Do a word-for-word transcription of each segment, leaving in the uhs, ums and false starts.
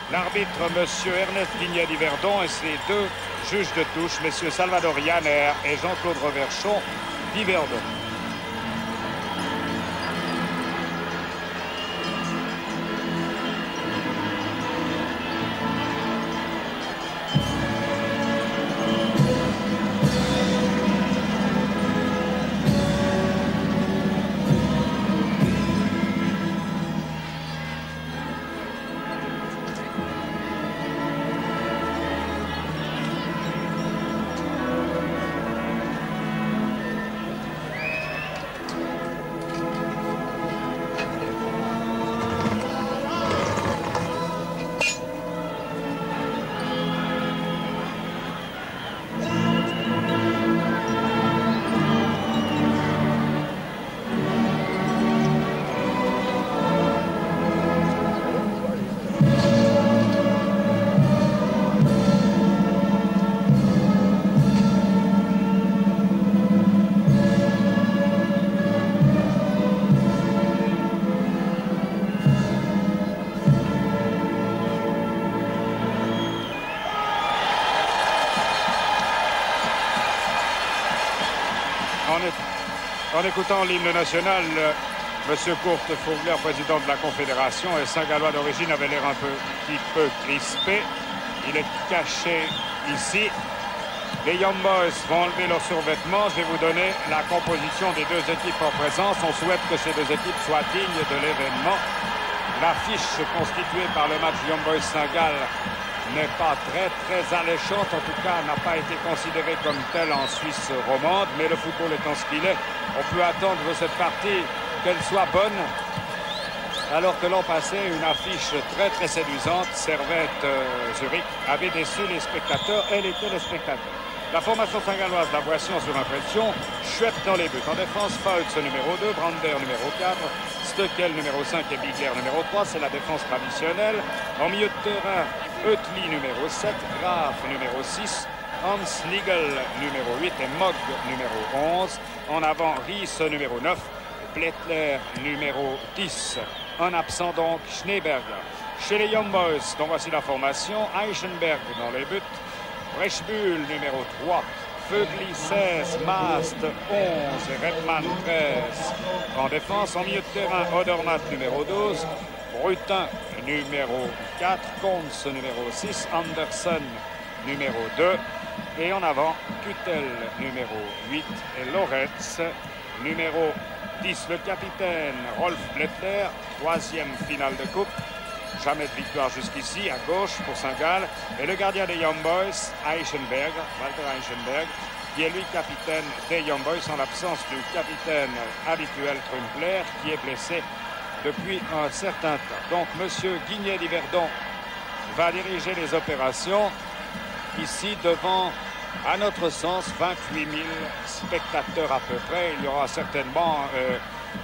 L'arbitre, monsieur Ernest Guignet-Diverdon, et ses deux juges de touche, messieurs Salvador Yanner et Jean-Claude Reverchon d'Yverdon. En écoutant l'hymne national, M. Kurt Vogler, président de la Confédération, et Saint-Gallois d'origine, avait l'air un petit peu crispé. Il est caché ici. Les Young Boys vont enlever leurs survêtements. Je vais vous donner la composition des deux équipes en présence. On souhaite que ces deux équipes soient dignes de l'événement. L'affiche constituée par le match Young Boys Saint-Gall n'est pas très très alléchante, en tout cas n'a pas été considérée comme telle en Suisse romande, mais le football étant ce qu'il est, on peut attendre de cette partie qu'elle soit bonne, alors que l'an passé une affiche très très séduisante, Servette euh, Zurich, avait déçu les spectateurs et les téléspectateurs. La formation saint-galloise, la voici sur impression. Schwepp dans les buts. En défense, Fautz numéro deux, Brander numéro quatre, Stöckel numéro cinq et Bigler numéro trois. C'est la défense traditionnelle. En milieu de terrain, Oetli numéro sept, Graf numéro six, Hans Nigel numéro huit et Mogg numéro onze. En avant, Ries numéro neuf, Pletler numéro dix. Un absent donc, Schneeberger. Chez les Young Boys, dont voici la formation, Eichenberg dans les buts, Breschbuhl numéro trois, Vögli seize, Mast onze et Redman treize. En défense, en milieu de terrain, Odermatt numéro douze, Brutin numéro quatre, Konz numéro six, Anderson numéro deux. Et en avant, Kutel numéro huit et Loretz numéro dix. Le capitaine Rolf Blättler, troisième finale de coupe. Jamais de victoire jusqu'ici, à gauche pour Saint-Gall. Et le gardien des Young Boys, Eichenberg, Walter Eichenberg, qui est lui capitaine des Young Boys en l'absence du capitaine habituel Trumpler, qui est blessé depuis un certain temps. Donc, M. Guignet-Diverdon va diriger les opérations ici devant, à notre sens, vingt-huit mille spectateurs à peu près. Il y aura certainement... Euh,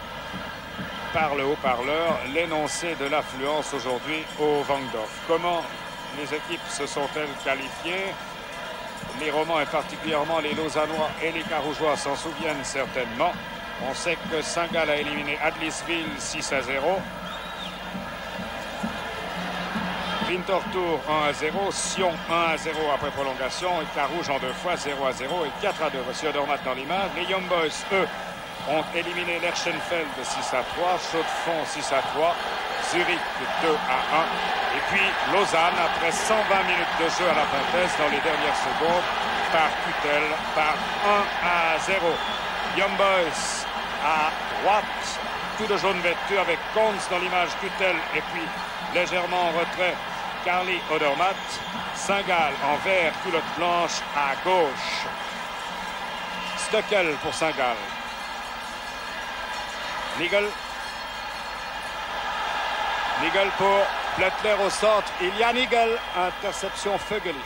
par le haut-parleur, l'énoncé de l'affluence aujourd'hui au Wangdorf. Comment les équipes se sont-elles qualifiées? Les Romans et particulièrement les Lausannois et les Carougeois s'en souviennent certainement. On sait que Saint-Gall a éliminé Adliswil six à zéro. Winterthur un à zéro, Sion un à zéro après prolongation et Carouge en deux fois zéro à zéro et quatre à deux. Voici Odermatt dans l'image. Les Young Boys, eux, ont éliminé Lerchenfeld six à trois, Chaux-de-Fonds six à trois, Zurich deux à un. Et puis Lausanne, après cent vingt minutes de jeu à la Fontaine dans les dernières secondes, par Kutel, par un à zéro. Young Boys à droite, tout de jaune vêtu avec Konz dans l'image, Kutel, et puis légèrement en retrait, Carly Odermatt. Saint-Gall en vert, culotte blanche à gauche. Stöckel pour Saint-Gall. Nigel. Nigel pour Plättler au centre. Il y a Nigel. Interception Vögli.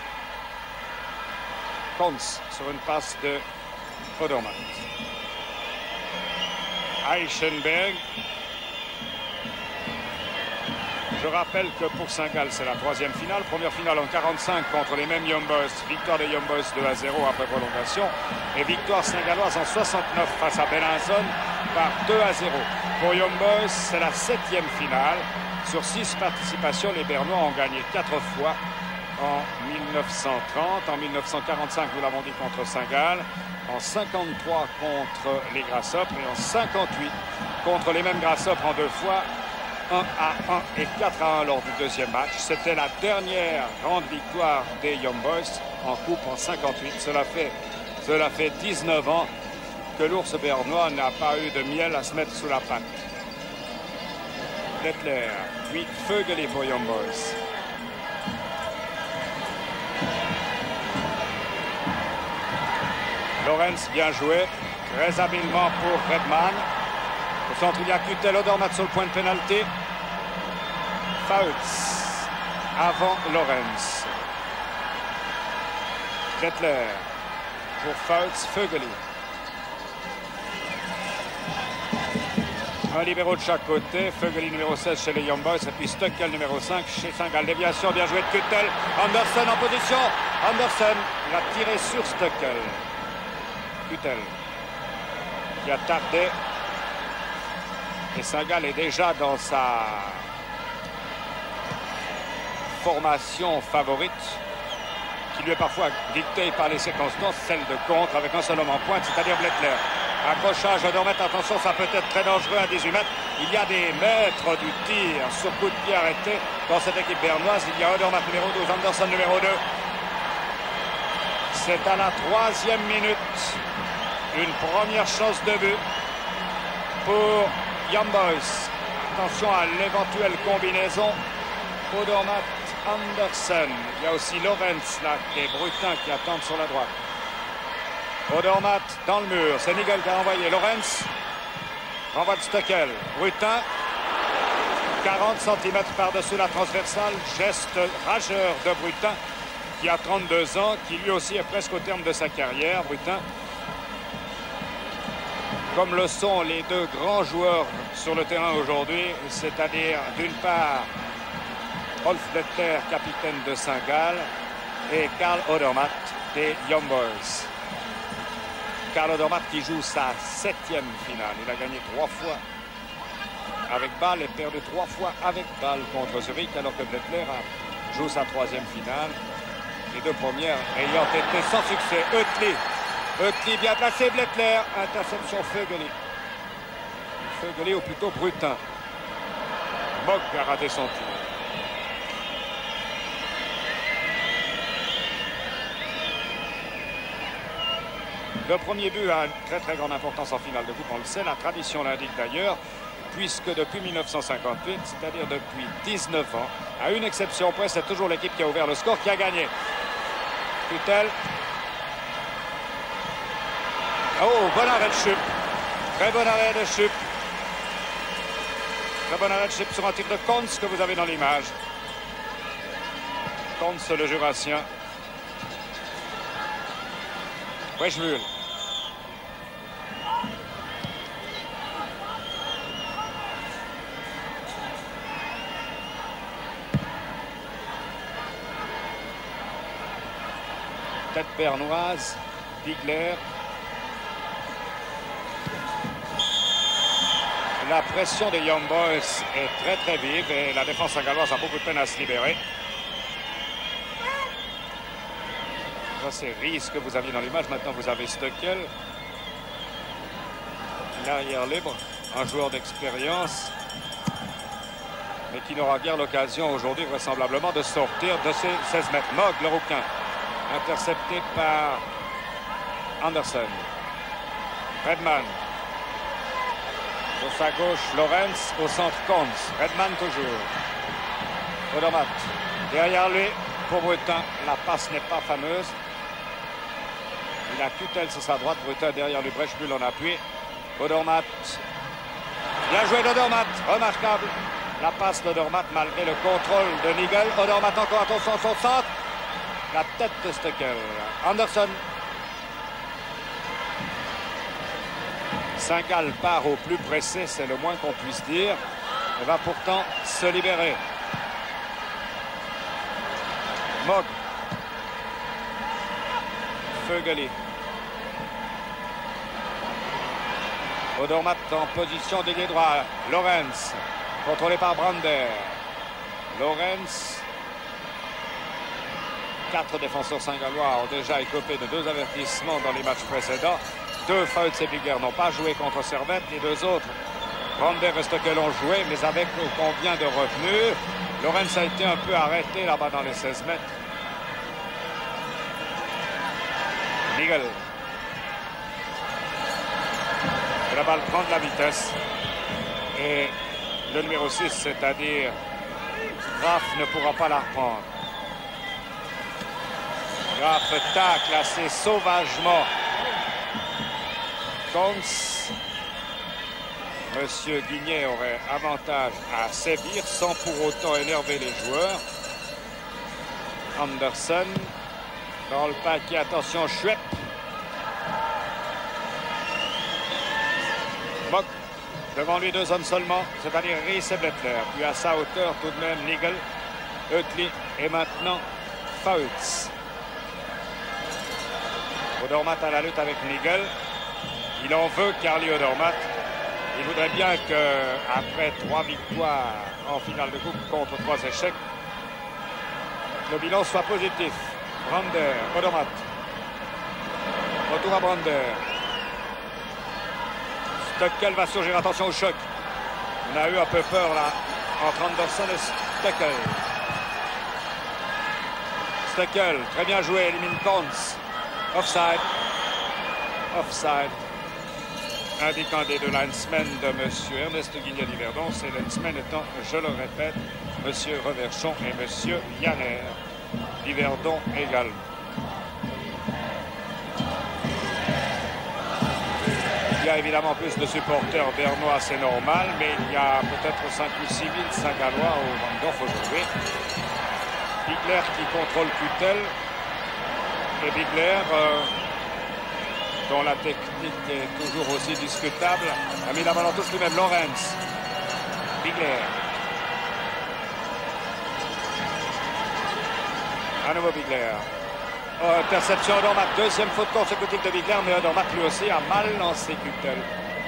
Konz sur une passe de Odermatt. Eichenberg. Je rappelle que pour Saint-Gall, c'est la troisième finale. Première finale en quarante-cinq contre les mêmes Young Boys. Victoire des Young Boys deux à zéro après prolongation. Et victoire saint-galloise en soixante-neuf face à Belinzone par deux à zéro. Pour Young Boys, c'est la septième finale. Sur six participations, les Bernois ont gagné quatre fois en mille neuf cent trente, en mille neuf cent quarante-cinq, nous l'avons dit, contre Saint-Gall, en cinquante-trois contre les Grasshoppes et en cinquante-huit contre les mêmes Grasshoppes en deux fois, un à un et quatre à un lors du deuxième match. C'était la dernière grande victoire des Young Boys en coupe en cinquante-huit. Cela fait, cela fait dix-neuf ans que l'ours bernois n'a pas eu de miel à se mettre sous la patte. Blättler, puis Fögeli pour Young Boys. Lorenz, bien joué, très habilement pour Redman. Au centre, il y a Kutel, Odermatt sur le point de pénalité. Fouts avant Lorenz. Blättler pour Fouts, Fögeli. Un libéro de chaque côté. Fögeli numéro seize chez les Young Boys et puis Stöckel numéro cinq chez Saint-Gall. Déviation bien jouée de Kutel. Anderson en position. Anderson, il a tiré sur Stöckel. Kutel qui a tardé. Et Saint-Gall est déjà dans sa formation favorite, qui lui est parfois dictée par les circonstances, celle de contre avec un seul homme en pointe, c'est-à-dire Blättler. Accrochage, Odermatt, attention, ça peut être très dangereux à dix-huit mètres. Il y a des maîtres du tir sur coup de pied arrêté dans cette équipe bernoise. Il y a Odermatt numéro douze, Anderson numéro deux. C'est à la troisième minute. Une première chance de but pour Young Boys. Attention à l'éventuelle combinaison. Odermatt, Anderson. Il y a aussi Lorenz, là, des Brutins qui attendent sur la droite. Odermatt dans le mur. C'est Nigel qui a envoyé. Lorenz. Renvoi de Stöckel. Brutin. quarante centimètres par-dessus la transversale. Geste rageur de Brutin, qui a trente-deux ans, qui lui aussi est presque au terme de sa carrière. Brutin, comme le sont les deux grands joueurs sur le terrain aujourd'hui, c'est-à-dire d'une part Rolf Blättler, capitaine de Saint-Gall, et Karl Odermatt des Young Boys. Karl Odermatt qui joue sa septième finale. Il a gagné trois fois avec Bâle et perdu trois fois avec Bâle contre Zurich, alors que Blättler joue sa troisième finale. Les deux premières ayant été sans succès. Oetli. Oetli bien placé, Blättler. Interception Fögeli. Fögeli ou plutôt Brutin. Mock a raté son tir. Le premier but a une très très grande importance en finale de coupe, on le sait, la tradition l'indique d'ailleurs, puisque depuis mille neuf cent cinquante-huit, c'est-à-dire depuis dix-neuf ans, à une exception près, c'est toujours l'équipe qui a ouvert le score qui a gagné. Kutel. Oh, bon arrêt de Schupp. Très bon arrêt de Schupp. Très bon arrêt de Schupp sur un tir de Konz que vous avez dans l'image. Konz, le Jurassien. Breschbuhl. Tête bernoise, Bigler. La pression des Young Boys est très très vive et la défense galloise a beaucoup de peine à se libérer. Ça c'est Ries que vous aviez dans l'image. Maintenant vous avez Stöckel. L'arrière libre, un joueur d'expérience, mais qui n'aura guère l'occasion aujourd'hui vraisemblablement de sortir de ses seize mètres. Mogg, le rouquin, intercepté par Anderson. Redman. Sur sa gauche, Lorenz. Au centre, Konz. Redman toujours. Odermatt. Derrière lui, pour Brutin, la passe n'est pas fameuse. Il a Kutel sur sa droite, Brutin derrière lui, Breschbuhl en appui. Odermatt. Bien joué d'Odermatt, remarquable. La passe d'Odermatt malgré le contrôle de Nigel. Odermatt encore, attention, son centre. La tête de Stöckel. Anderson. Saint-Gall part au plus pressé, c'est le moins qu'on puisse dire. Il va pourtant se libérer. Mogg. Fögeli. Odermatt en position d'ailier droit. Lorenz, contrôlé par Brander. Lorenz. Quatre défenseurs saint-gallois ont déjà écopé de deux avertissements dans les matchs précédents. Deux Fouts et Bigler n'ont pas joué contre Servette. Les deux autres, Brander et Steckel, ont joué, mais avec combien de revenus? Lorenz a été un peu arrêté là-bas dans les seize mètres. Nigel. La balle prend de la vitesse. Et le numéro six, c'est-à-dire Graf, ne pourra pas la reprendre. Graf tacle assez sauvagement Kons. Monsieur Guignet aurait avantage à sévir sans pour autant énerver les joueurs. Anderson dans le paquet, attention, Schwepp. Mock, devant lui deux hommes seulement, c'est-à-dire Ries et Blettler. Puis à sa hauteur tout de même Nigel, Oetli et maintenant Fouts. Odermatt à la lutte avec Nigel. Il en veut, Carly Odermatt. Il voudrait bien qu'après trois victoires en finale de coupe contre trois échecs, le bilan soit positif. Brander, Odermatt. Retour à Brander. Steckel va surgir, attention au choc. On a eu un peu peur là entre Anderson et Steckel. Steckel, très bien joué, élimine Kons. Offside. Offside. Indiquant des deux linesmen de M. Ernest Guignet-Liverdon, ces linesmen étant, je le répète, M. Reverchon et M. Yanner. Liverdon également. Il y a évidemment plus de supporters bernois, c'est normal, mais il y a peut-être cinq ou six mille Saint-Gallois au Vandorf aujourd'hui. Bigler qui contrôle Kutel. Et Bigler, euh, dont la technique est toujours aussi discutable, a mis la balle en touche lui-même. Lorenz. Bigler. À nouveau Bigler. Oh, interception Odermatt. Deuxième faute consécutive de Bigler, mais Odermatt lui aussi a mal lancé Kutel.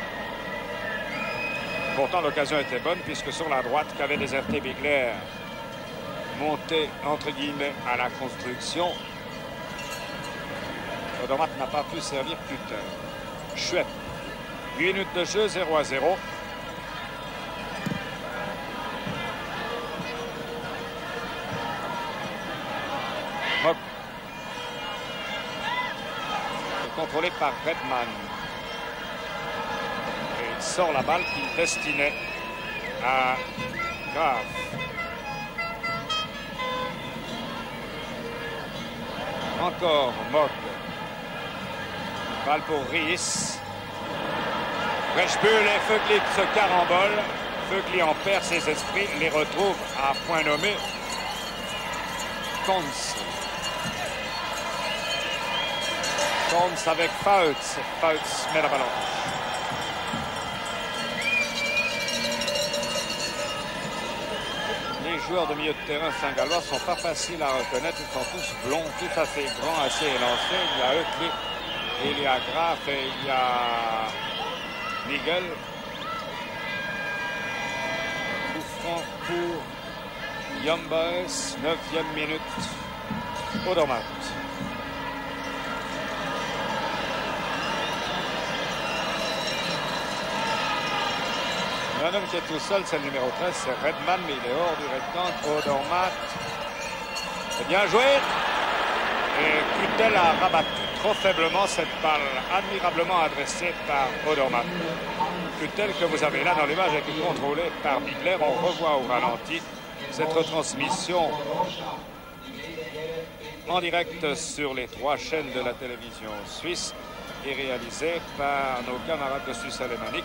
Pourtant, l'occasion était bonne, puisque sur la droite, qu'avait déserté Bigler, monté entre guillemets à la construction. Odermatt n'a pas pu servir Kutel. Schwepp. huit minutes de jeu, zéro à zéro. Mock. Contrôlé par Redman. Et il sort la balle qu'il destinait à Graf. Encore Mock. Balle pour Ries. Breschbull et Feugli se carambolent. Feugli en perd ses esprits, les retrouve à point nommé. Kons. Kons avec Fouts. Fouts met la balle en touche. Les joueurs de milieu de terrain saint-gallois ne sont pas faciles à reconnaître. Ils sont tous blonds, tous assez grands, assez élancés. Il y a Oetli, il y a Graf et il y a Nigel. Coup franc pour Young Boys, neuvième minute. Odermatt. Un homme qui est tout seul, c'est le numéro treize, c'est Redman, mais il est hors du rectangle. Odermatt. C'est bien joué. Et Kutel a rabattu trop faiblement cette balle, admirablement adressée par Odermatt. Kutel que vous avez là dans l'image est contrôlé par Bigler. On revoit au ralenti cette retransmission en direct sur les trois chaînes de la télévision suisse et réalisée par nos camarades de Suisse alémanique,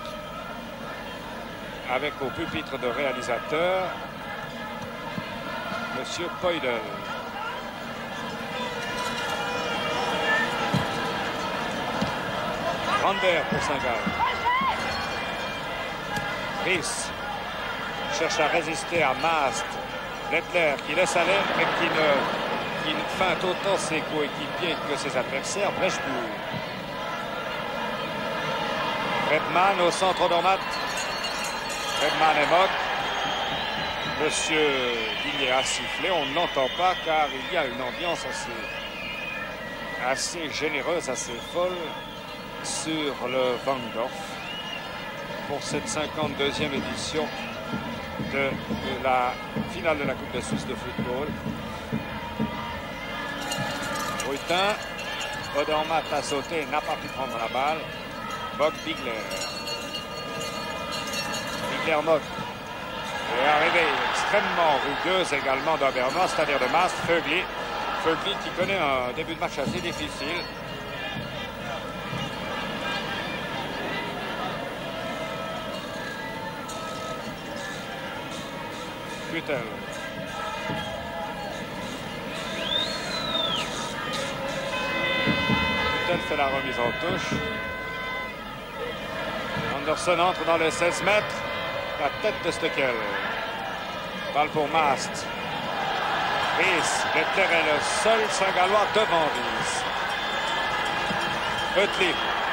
avec au pupitre de réalisateur Monsieur Poidel. Brander pour Saint-Gall. Ries cherche à résister à Mast. Blettler qui laisse aller mais qui ne, qui ne feinte autant ses coéquipiers que ses adversaires. Breschbull. Redman au centre d'Odermatt. Redman et Mock. Monsieur Guigné a sifflé. On ne l'entend pas car il y a une ambiance assez, assez généreuse, assez folle sur le Wangdorf pour cette cinquante-deuxième édition de, de la finale de la Coupe de Suisse de football. Brutin, Odermatt a sauté, n'a pas pu prendre la balle. Mog Bigler. Bigler Mog est arrivé extrêmement rugueuse également d'un Bernois, c'est-à-dire de Mast, Fögli. Fögli qui connaît un début de match assez difficile. Kutel. Kutel fait la remise en touche. Anderson entre dans les seize mètres. La tête de Steckel. Balle pour Mast. Ries. Lettler est le seul Saint-Gallois devant Ries. Uthli.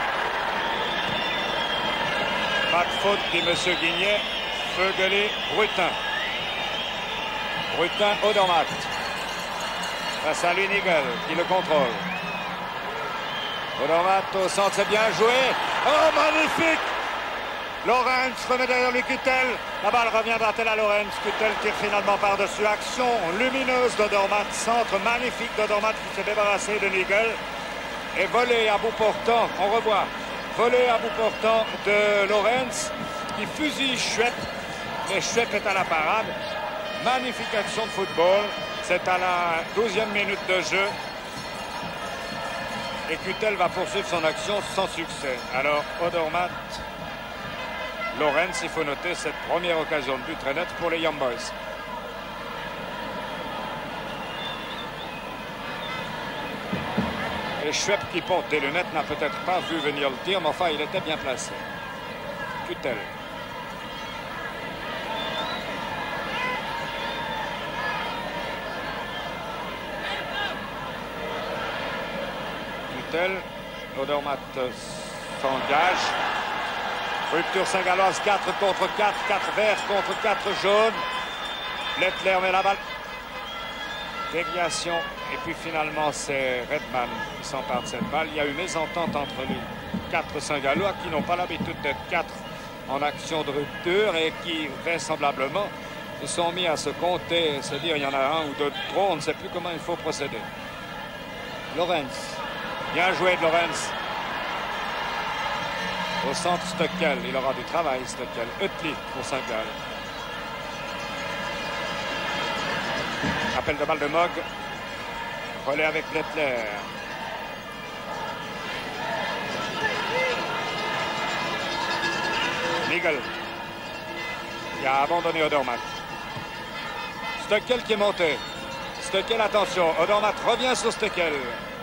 Pas de faute, dit M. Guigné. Fögeli, Brutin. Brutin, Odermatt. Face à lui, Nigel, qui le contrôle. Odermatt au centre, c'est bien joué. Oh, magnifique! Lorenz remet derrière lui Kutel. La balle reviendra-t-elle à Lorenz? Kutel tire finalement par-dessus. Action lumineuse d'Odermatt. Centre magnifique d'Odermatt qui s'est débarrassé de Nigel. Et volé à bout portant, on revoit. Volé à bout portant de Lorenz qui fusille Schwepp. Mais Schwepp est à la parade. Magnifique action de football. C'est à la douzième minute de jeu. Et Kutel va poursuivre son action sans succès. Alors Odermatt, Lorenz, il faut noter cette première occasion de but très nette pour les Young Boys. Et Schwepp qui porte des lunettes n'a peut-être pas vu venir le tir, mais enfin il était bien placé. Kutel. Odermatt s'engage. Rupture Saint-Galloise, quatre contre quatre, quatre verts contre quatre jaunes. Lettler met la balle. Déviation. Et puis finalement, c'est Redman qui s'empare de cette balle. Il y a eu mésentente entre les quatre Saint-Gallois qui n'ont pas l'habitude d'être quatre en action de rupture et qui, vraisemblablement, se sont mis à se compter et se dire il y en a un ou deux de trop. On ne sait plus comment il faut procéder. Lorenz. Bien joué de Lorenz. Au centre, Steckel. Il aura du travail, Steckel. Uthli pour Saint-Gall. Appel de balle de Mog. Relais avec Lettler. Nigel. Il a abandonné Odermatt. Steckel qui est monté. Steckel, attention. Odermatt revient sur Steckel.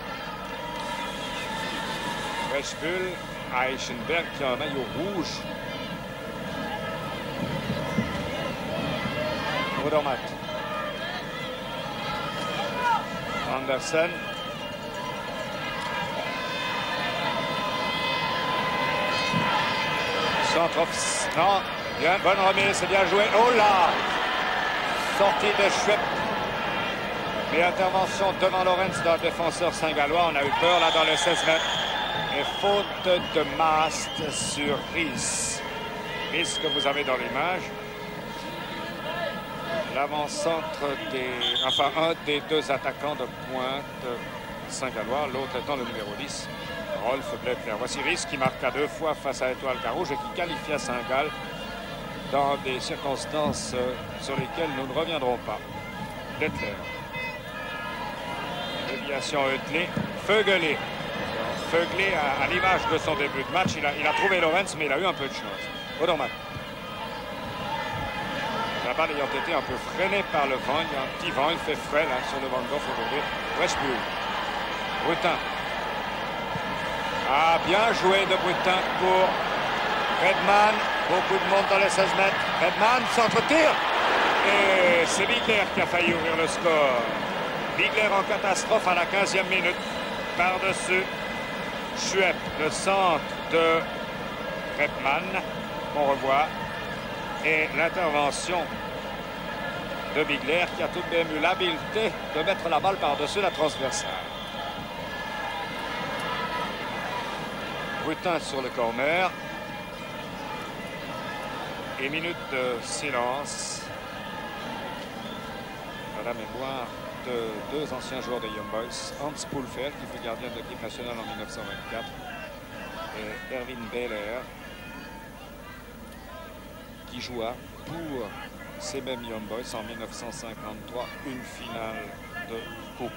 Westphal, Eichenberg qui a un maillot rouge. Odermatt. Anderson. Centre off. Non, bien, bonne remise, c'est bien joué. Oh là! Sortie de Schwepp. Mais intervention devant Lorenz d'un défenseur saint-gallois. On a eu peur là dans les seize mètres. Et faute de Mast sur Ries. Ries que vous avez dans l'image. L'avant-centre des... Enfin, un des deux attaquants de pointe saint-gallois, l'autre étant le numéro dix, Rolf Lettler. Voici Ries qui marqua deux fois face à Étoile Carouge et qui qualifia Saint-Gall dans des circonstances sur lesquelles nous ne reviendrons pas. Lettler. Déviation Uthli. Fögeli. Fögeli, à, à l'image de son début de match, il a, il a trouvé Lorenz, mais il a eu un peu de chance. Odermatt. La balle ayant été un peu freinée par le vent, il y a un petit vent, il fait frais là sur le Wangdorf aujourd'hui. Westphal. Brutin. Ah, bien joué de Brutin pour Redman. Beaucoup de monde dans les seize mètres. Redman, centre-tir. Et c'est Bigler qui a failli ouvrir le score. Bigler en catastrophe à la quinzième minute. Par-dessus Schwepp, le centre de Redman, qu'on revoit. Et l'intervention de Bigler qui a tout de même eu l'habileté de mettre la balle par-dessus la transversale. Brutin sur le corner. Et minute de silence à la mémoire de deux anciens joueurs des Young Boys, Hans Poulfer qui fut gardien de l'équipe nationale en mille neuf cent vingt-quatre et Erwin Behler qui joua pour ces mêmes Young Boys en mille neuf cent cinquante-trois une finale de coupe.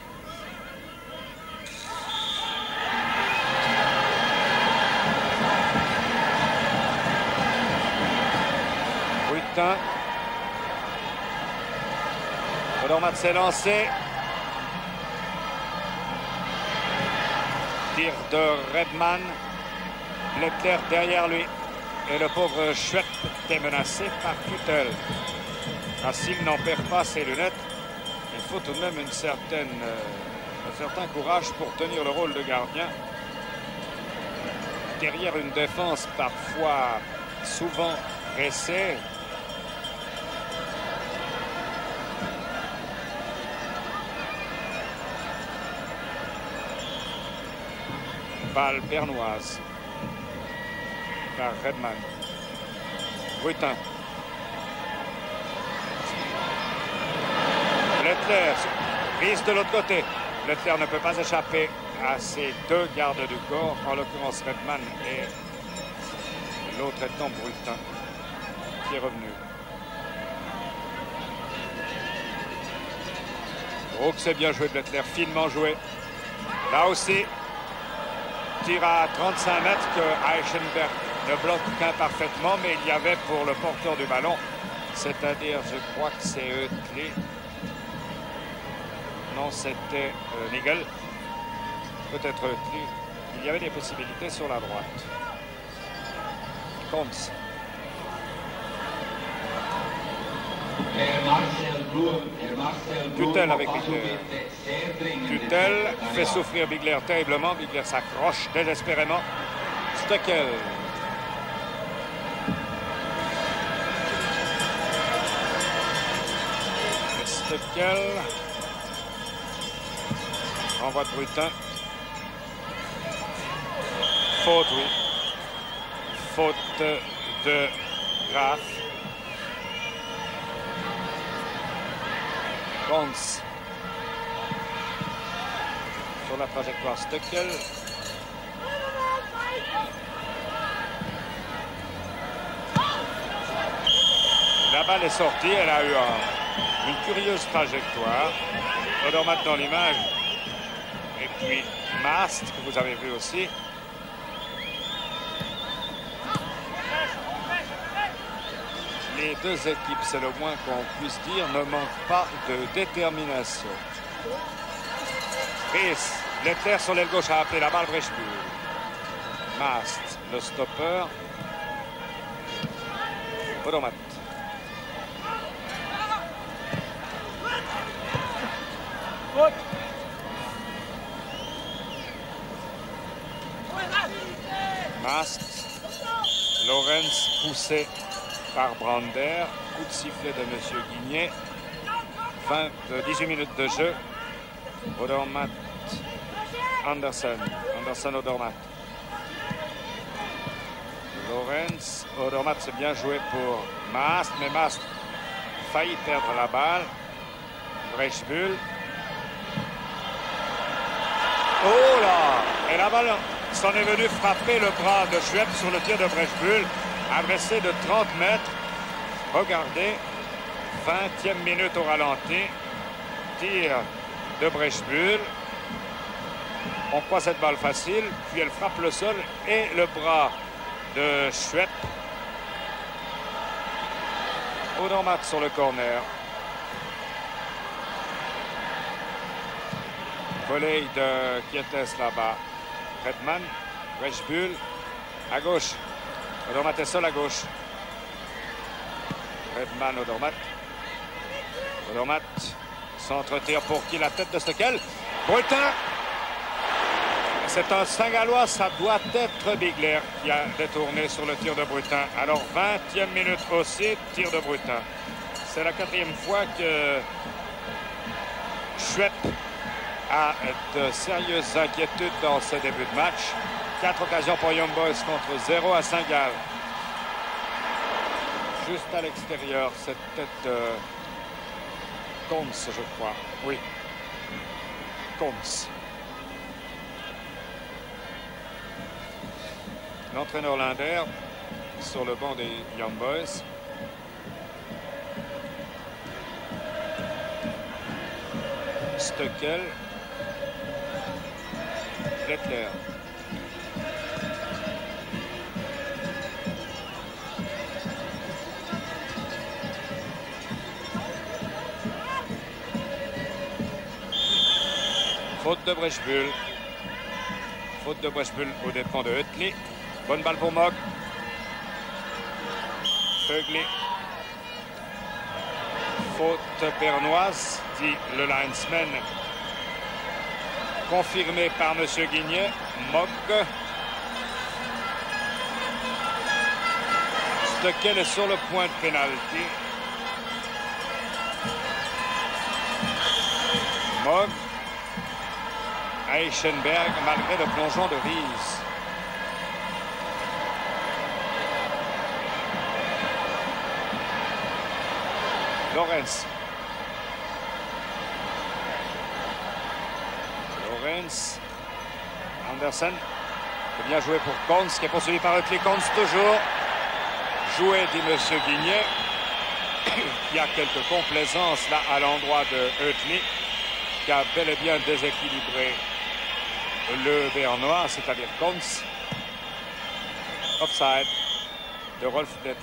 Brutin. Odermatt s'est lancé. Tir de Redman. Blättler derrière lui. Et le pauvre Schwepp est menacé par Kutel. Ah, s'il n'en perd pas ses lunettes, il faut tout de même une certaine, euh, un certain courage pour tenir le rôle de gardien. Derrière une défense parfois souvent pressée. Balle bernoise par Redman. Brutin. Blättler prise de l'autre côté. Blättler ne peut pas échapper à ces deux gardes du corps, en l'occurrence Redman et l'autre étant Brutin qui est revenu. Oh, que c'est bien joué Blättler, finement joué. Là aussi. Tir à trente-cinq mètres que Eichenberg ne bloque qu'imparfaitement, mais il y avait pour le porteur du ballon, c'est-à-dire, je crois que c'est Oetli. Non, c'était euh, Nigel. Peut-être Oetli. Il y avait des possibilités sur la droite. Konz. Kutel avec Bigler. Kutel fait souffrir Bigler terriblement. Bigler s'accroche désespérément. Stöckel. Stöckel. Renvoi de Brutin. Faute, oui. Faute de Graf. Konz sur la trajectoire Stöckel. La balle est sortie, elle a eu un, une curieuse trajectoire. Odermatt dans l'image. Et puis Mast, que vous avez vu aussi. Les deux équipes, c'est le moins qu'on puisse dire, ne manquent pas de détermination. Chris, Blättler sur l'aile gauche a appelé la balle Breschbuhl. Mast, le stopper. Odermatt. Mast. Lorenz poussé par Brander. Coup de sifflet de M. Guignet. vingt, dix-huit minutes de jeu. Odermatt. Andersen. Andersen, Odermatt. Lorenz. Odermatt, c'est bien joué pour Mast, mais Mast failli perdre la balle. Breschbuhl. Oh là! Et la balle s'en est venue frapper le bras de Schwepp sur le tir de Breschbuhl. Adressé de trente mètres. Regardez, vingtième minute au ralenti. Tir de Breschbuhl. On croit cette balle facile, puis elle frappe le sol et le bras de Schwepp. Odermatt sur le corner. Volley de Kietes là-bas. Redman, Breschbuhl à gauche. Odermatt est seul à gauche. Redman, Odermatt. Odermatt, centre-tir pour qui? La tête de Stöckel. Brutin. C'est un Saint-Gallois, ça doit être Bigler qui a détourné sur le tir de Brutin. Alors vingtième minute aussi, tir de Brutin. C'est la quatrième fois que Schwepp a de sérieuses inquiétudes dans ce début de match. Quatre occasions pour Young Boys contre zéro à Saint-Gall. Juste à l'extérieur, cette tête de Cons, je crois. Oui, Cons. L'entraîneur Linder sur le banc des Young Boys. Stöckel. Lettler. Faute de Brechbull. Faute de Brechbull au dépens de Utley. Bonne balle pour Mogg. Högli. Faute bernoise, dit le linesman. Confirmé par M. Guignet. Mogg. Stöckel est sur le point de pénalty. Mogg. Eichenberg, malgré le plongeon de Ries. Lorenz. Lorenz. Andersen. C'est bien joué pour Cons, qui est poursuivi par Utley. Cons toujours. Joué, dit M. Guignet. Il y a quelques complaisances là à l'endroit de Utley, qui a bel et bien déséquilibré le Bernois, c'est-à-dire Cons. Offside de Rolf Lettler.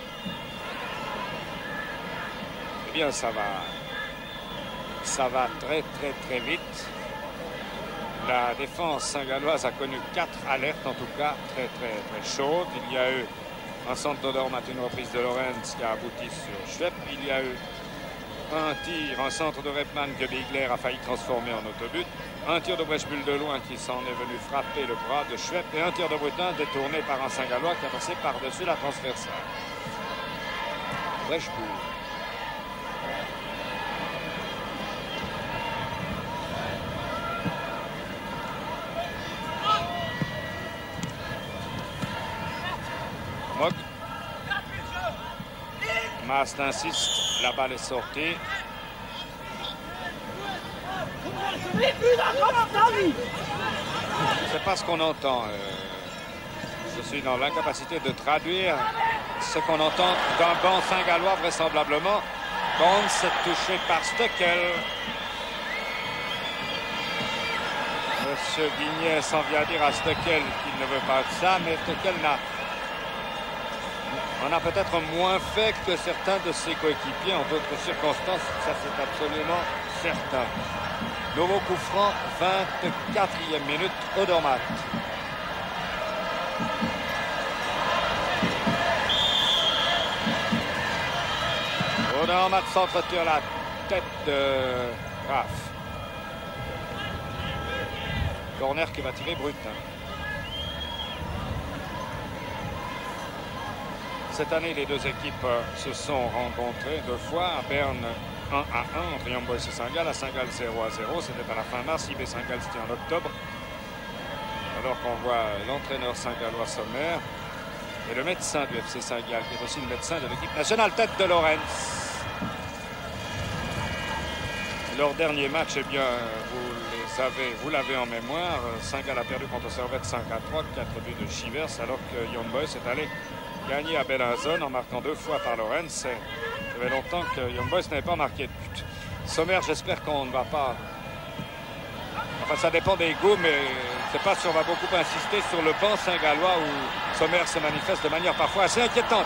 Eh bien, ça va, ça va très, très, très vite. La défense saint-galloise a connu quatre alertes, en tout cas, très, très, très chaudes. Il y a eu un centre d'Odormat, une reprise de Lorenz qui a abouti sur Schwepp. Il y a eu un tir, un centre de Repman que Bigler a failli transformer en autobut. Un tir de Brechbull de loin qui s'en est venu frapper le bras de Schwepp. Et un tir de Brutin détourné par un Saint-Gallois qui a passé par-dessus la transversale. Brechbull. Mogg. Mast insiste, la balle est sortie. C'est pas ce qu'on entend. Euh, je suis dans l'incapacité de traduire ce qu'on entend d'un banc saint-gallois vraisemblablement. Cons touché par Stöckel. Monsieur Guignet s'en vient dire à Stöckel qu'il ne veut pas de ça, mais Stöckel n'a On a peut-être moins fait que certains de ses coéquipiers en d'autres circonstances, ça c'est absolument certain. Nouveau coup franc, vingt-quatrième minute, Odermatt. Odermatt s'entretire la tête de Graf. Corner qui va tirer Brutin. Cette année, les deux équipes se sont rencontrées deux fois à Berne, un à un entre Young Boys et Saint-Gall, à Saint-Gall zéro à zéro. C'était à la fin mars. I B Saint-Gall, c'était en octobre. Alors qu'on voit l'entraîneur saint-gallois Sommer et le médecin du F C Saint-Gall, qui est aussi le médecin de l'équipe nationale, tête de Lorenz. Leur dernier match, eh bien, vous les avez, vous l'avez en mémoire. Saint-Gall a perdu contre Servette cinq à trois, quatre buts de Chivers, alors que Young Boys est allé gagné à Bellinzone en marquant deux fois par Lorenz. Ça fait longtemps que Young Boys n'avait pas marqué de but. Sommer, j'espère qu'on ne va pas... Enfin, ça dépend des goûts, mais je ne sais pas si on va beaucoup insister sur le banc saint-gallois où Sommer se manifeste de manière parfois assez inquiétante.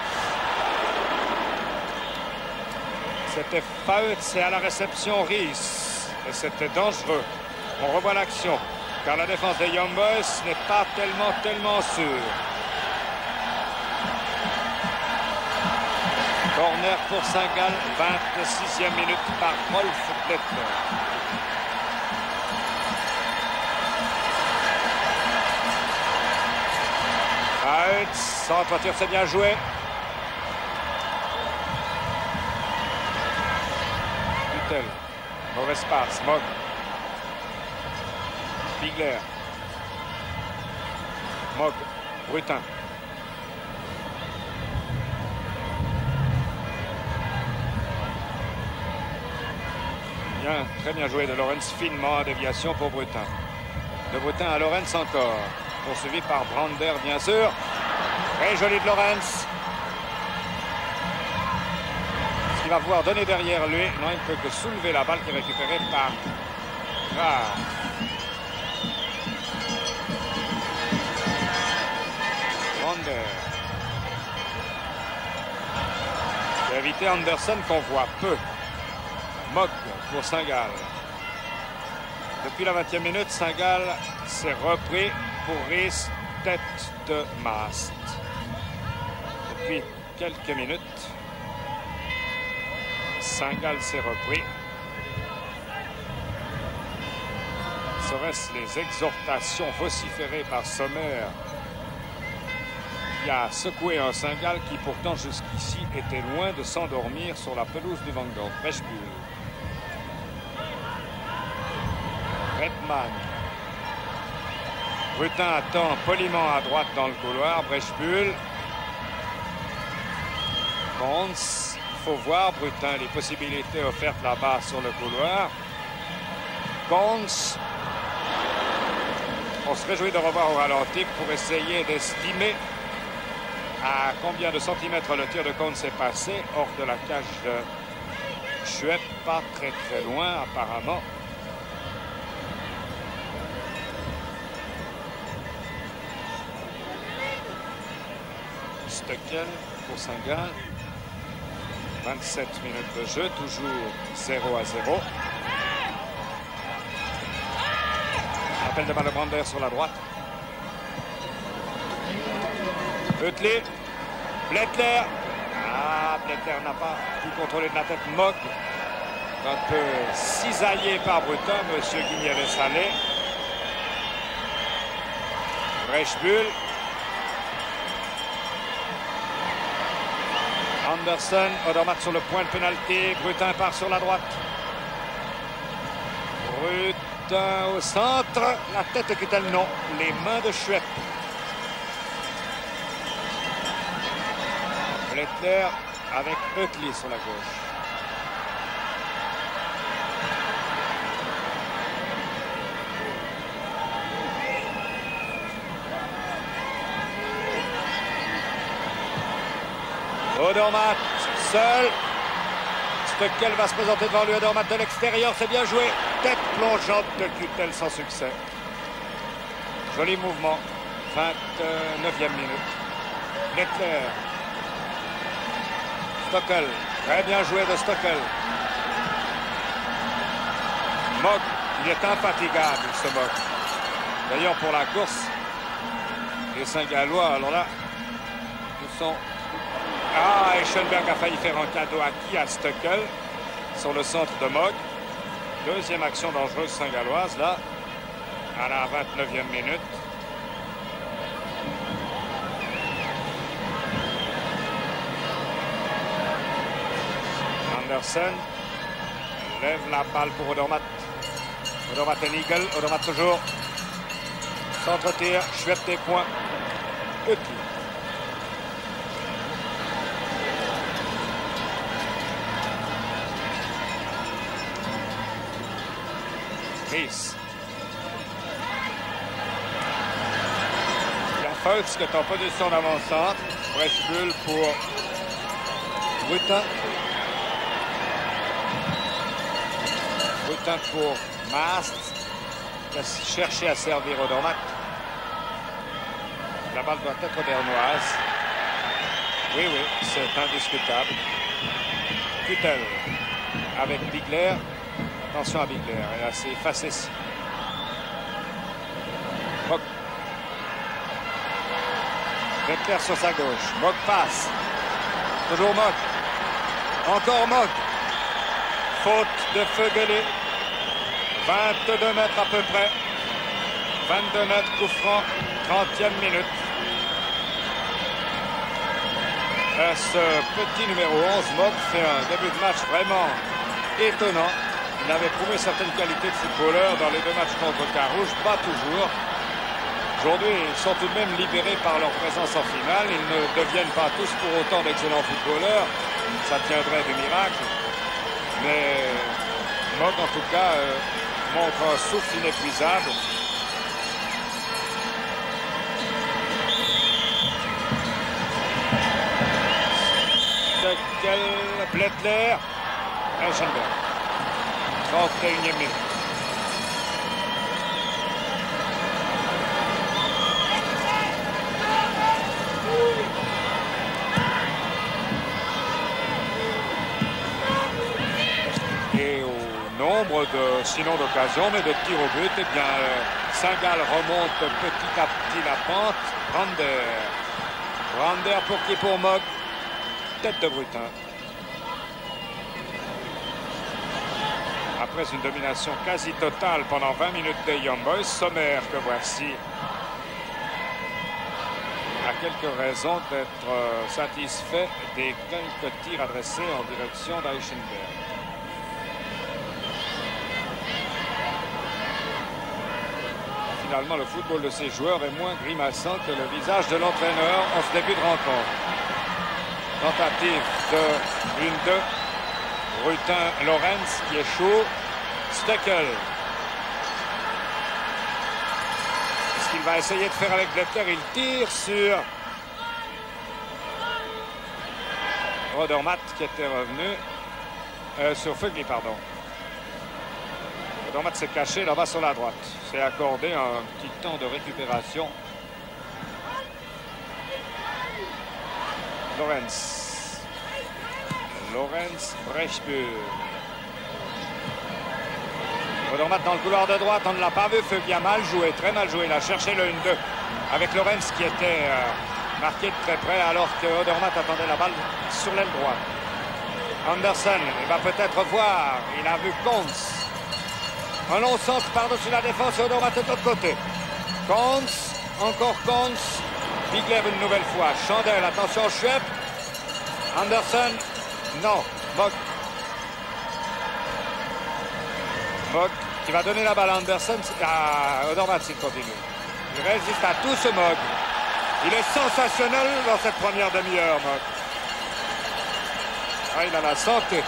C'était Faut, c'est à la réception Ries. Et c'était dangereux. On revoit l'action, car la défense des Young Boys n'est pas tellement, tellement sûre. Corner pour Saint-Gall, vingt-sixième minute par Rolf Lettler. Faut, centre-tir, c'est bien joué. Kuttel. Mauvaise passe. Mogg. Bigler. Mogg. Brutin. Bien, très bien joué de Lawrence, finement à déviation pour Brutin. De Brutin à Lawrence encore. Poursuivi par Brander, bien sûr. Très joli de Lawrence. Ce qu'il va pouvoir donner derrière lui. Non, il ne peut que soulever la balle qui est récupérée par Graf. Brander. Il a évité Anderson qu'on voit peu. Mogg pour Saint-Gall. Depuis la vingtième minute, Saint-Gall s'est repris pour Rees, tête de Mast. Depuis quelques minutes, Saint-Gall s'est repris. Serait-ce les exhortations vociférées par Sommer qui a secoué un Saint-Gall qui pourtant jusqu'ici était loin de s'endormir sur la pelouse du Van Gogh. Breschbuhl. Redman. Brutin attend poliment à droite dans le couloir. Breschbuhl. Cons. Il faut voir, Brutin, les possibilités offertes là-bas sur le couloir. Cons. On se réjouit de revoir au ralenti pour essayer d'estimer à combien de centimètres le tir de Cons s'est passé hors de la cage de Schwepp, pas très très loin apparemment. Stockel pour Saint-Gall. vingt-sept minutes de jeu, toujours zéro à zéro. Appel de balle de Brander sur la droite. Utley. Blättler. Ah, Blättler n'a pas pu contrôler de la tête Mogg. Un peu cisaillé par Brutin, monsieur Guignet-Salé. Breschbuhl. Anderson, Odermatt sur le point de pénalité. Brutin part sur la droite. Brutin au centre. La tête de Kuttel, non. Les mains de Schwepp. Blättler avec Utley sur la gauche. Odermatt seul. Stockel va se présenter devant lui. Odermatt de l'extérieur, c'est bien joué. Tête plongeante de Kuttel sans succès. Joli mouvement. vingt-neuvième minute. Blättler. Stockel. Très bien joué de Stockel. Mogg. Il est infatigable, ce Mogg. D'ailleurs, pour la course, les Saint-Gallois, alors là, nous sont... Ah, Eschenberg a failli faire un cadeau à qui? À Stockel, sur le centre de Mogg. Deuxième action dangereuse saint-galloise, là, à la vingt-neuvième minute. Anderson lève la balle pour Odermatt. Odermatt et Nigel. Odermatt toujours. Centre-tir, Schwepp des points. Utley. Rees. Il y a Fultz qui est en position d'avant-centre. Breschbuhl pour Brutin. Brutin pour Mast. Il a cherché à servir Odermatt. La balle doit être bernoise. Oui, oui, c'est indiscutable. Kuttel avec Bigler. Attention à Bigler, elle est assez facétie. Mogg. Blättler sur sa gauche. Mogg passe. Toujours Mogg. Encore Mogg. Faute de Feugelé. vingt-deux mètres à peu près. vingt-deux mètres, coup franc. trentième minute. Euh, ce petit numéro onze, Mogg, fait un début de match vraiment étonnant. Il avait prouvé certaines qualités de footballeur dans les deux matchs contre Carouge, pas toujours. Aujourd'hui, ils sont tout de même libérés par leur présence en finale. Ils ne deviennent pas tous pour autant d'excellents footballeurs. Ça tiendrait du miracle. Mais Mogg, en tout cas, euh, montre un souffle inépuisable. De quel Blättler, Eichenberg. trente et unième minute. Et au nombre de, sinon d'occasions, mais de tirs au but, eh bien, euh, Saint-Gall remonte petit à petit la pente. Brander. Brander pour qui? Pour Mogg. Tête de Brutin. Après une domination quasi totale pendant vingt minutes des Young Boys, Sommer que voici a quelques raisons d'être euh, satisfait des quelques tirs adressés en direction d'Eichenberg. Finalement, le football de ces joueurs est moins grimaçant que le visage de l'entraîneur en ce début de rencontre. Tentative de une deux. Brutin, Lorenz qui est chaud. Steckel. Ce qu'il va essayer de faire avec Blättler, il tire sur Rodermatt qui était revenu. Euh, sur Fugli, pardon. Rodermatt s'est caché là-bas sur la droite. C'est accordé un petit temps de récupération. Lorenz. Lorenz, Brechbühl. Rodermatt dans le couloir de droite, on ne l'a pas vu. Fugli a mal joué, très mal joué. Il a cherché le un deux avec Lorenz qui était euh, marqué de très près alors que Rodermatt attendait la balle sur l'aile droite. Anderson, il va peut-être voir. Il a vu Kons. Un long centre par-dessus la défense et Rodermatt de l'autre côté. Kons, encore Kons. Bigler une nouvelle fois. Chandel, attention, Schwepp. Anderson. Non, Mogg. Mogg qui va donner la balle à Anderson. À Rodermatt s'il continue. Il résiste à tout ce Mogg. Il est sensationnel dans cette première demi-heure, Mogg. Ah, il a la santé.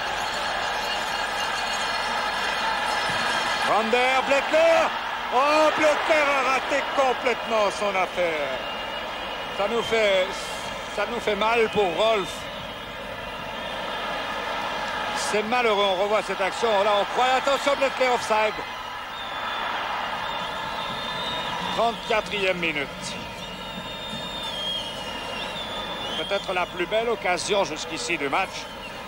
Brander, Blättler. Oh, Blättler a raté complètement son affaire. Ça nous fait, ça nous fait mal pour Rolf. C'est malheureux, on revoit cette action. Là, on croit. Attention, Blättler offside. trente-quatrième minute. Peut-être la plus belle occasion jusqu'ici du match.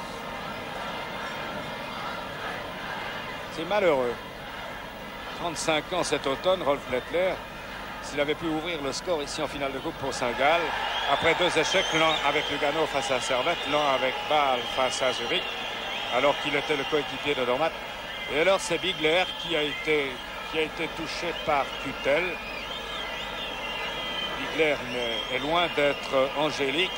C'est malheureux. trente-cinq ans cet automne, Rolf Blättler. S'il avait pu ouvrir le score ici en finale de coupe pour Saint-Gall, après deux échecs, l'un avec Lugano face à Servette, l'un avec Bâle face à Zurich, alors qu'il était le coéquipier de Rodermatt. Et alors c'est Bigler qui a été, qui a été touché par Kutel. Bigler est loin d'être angélique.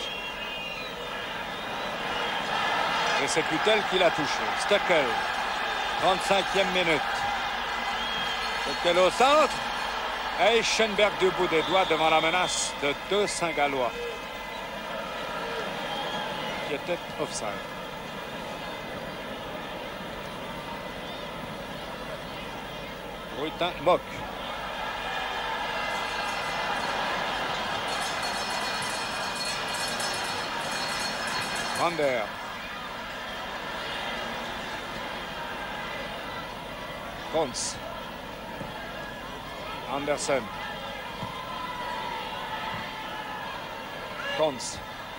Et c'est Kutel qui l'a touché. Steckel, trente-cinquième minute. Steckel au centre. Eichenberg du bout des doigts devant la menace de deux Saint-Gallois qui étaient offside. Brutin, Mogg. Brander. Kons. Anderson. Kons.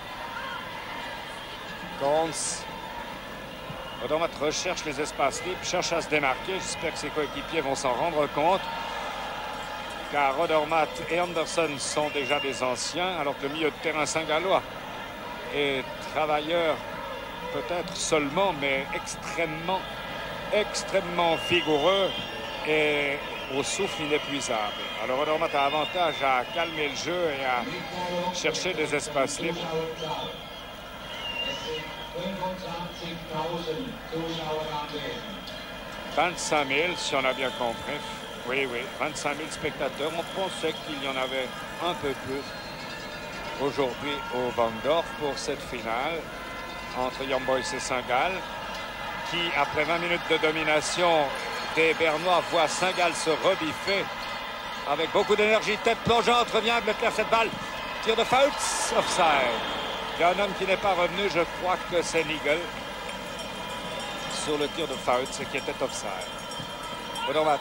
Kons. Rodermatt recherche les espaces libres, cherche à se démarquer. J'espère que ses coéquipiers vont s'en rendre compte. Car Rodermatt et Anderson sont déjà des anciens, alors que le milieu de terrain saint-gallois est travailleur, peut-être seulement, mais extrêmement, extrêmement vigoureux et au souffle inépuisable. Alors Rodermatt a avantage à calmer le jeu et à chercher des espaces libres. vingt-cinq mille, si on a bien compris. Oui, oui, vingt-cinq mille spectateurs. On pensait qu'il y en avait un peu plus aujourd'hui au Vangdorf pour cette finale entre Young Boys et Saint-Gall, qui, après vingt minutes de domination des Bernois, voit Saint-Gall se rebiffer avec beaucoup d'énergie. Tête plongeante, revient Blettler cette balle. Tir de Fouts, offside. Il y a un homme qui n'est pas revenu, je crois que c'est Nigel, sur le tir de Fouts, qui était offside. Odermatt.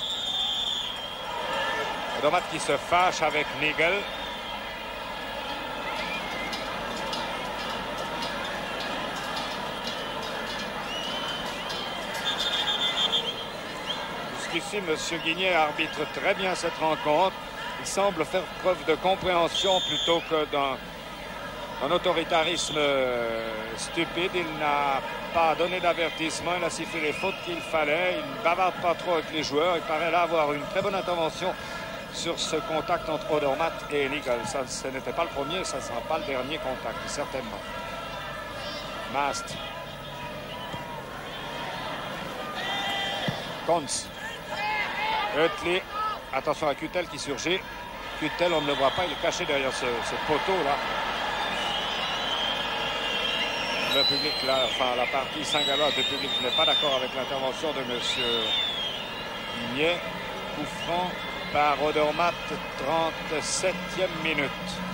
Odermatt qui se fâche avec Nigel. Jusqu'ici, M. Guignet arbitre très bien cette rencontre. Il semble faire preuve de compréhension plutôt que d'un un autoritarisme stupide. Il n'a pas donné d'avertissement, il a sifflé les fautes qu'il fallait. Il ne bavarde pas trop avec les joueurs. Il paraît là avoir une très bonne intervention sur ce contact entre Odermatt et Nigel. Ça, ce n'était pas le premier, ça ne sera pas le dernier contact, certainement. Mast. Konz. Utley. Attention à Kutel qui surgit. Kutel, on ne le voit pas, il est caché derrière ce, ce poteau-là. Le public, là, enfin la partie saint-galloise du public n'est pas d'accord avec l'intervention de M. Guignet. Coup franc par Odermatt, trente-septième minute.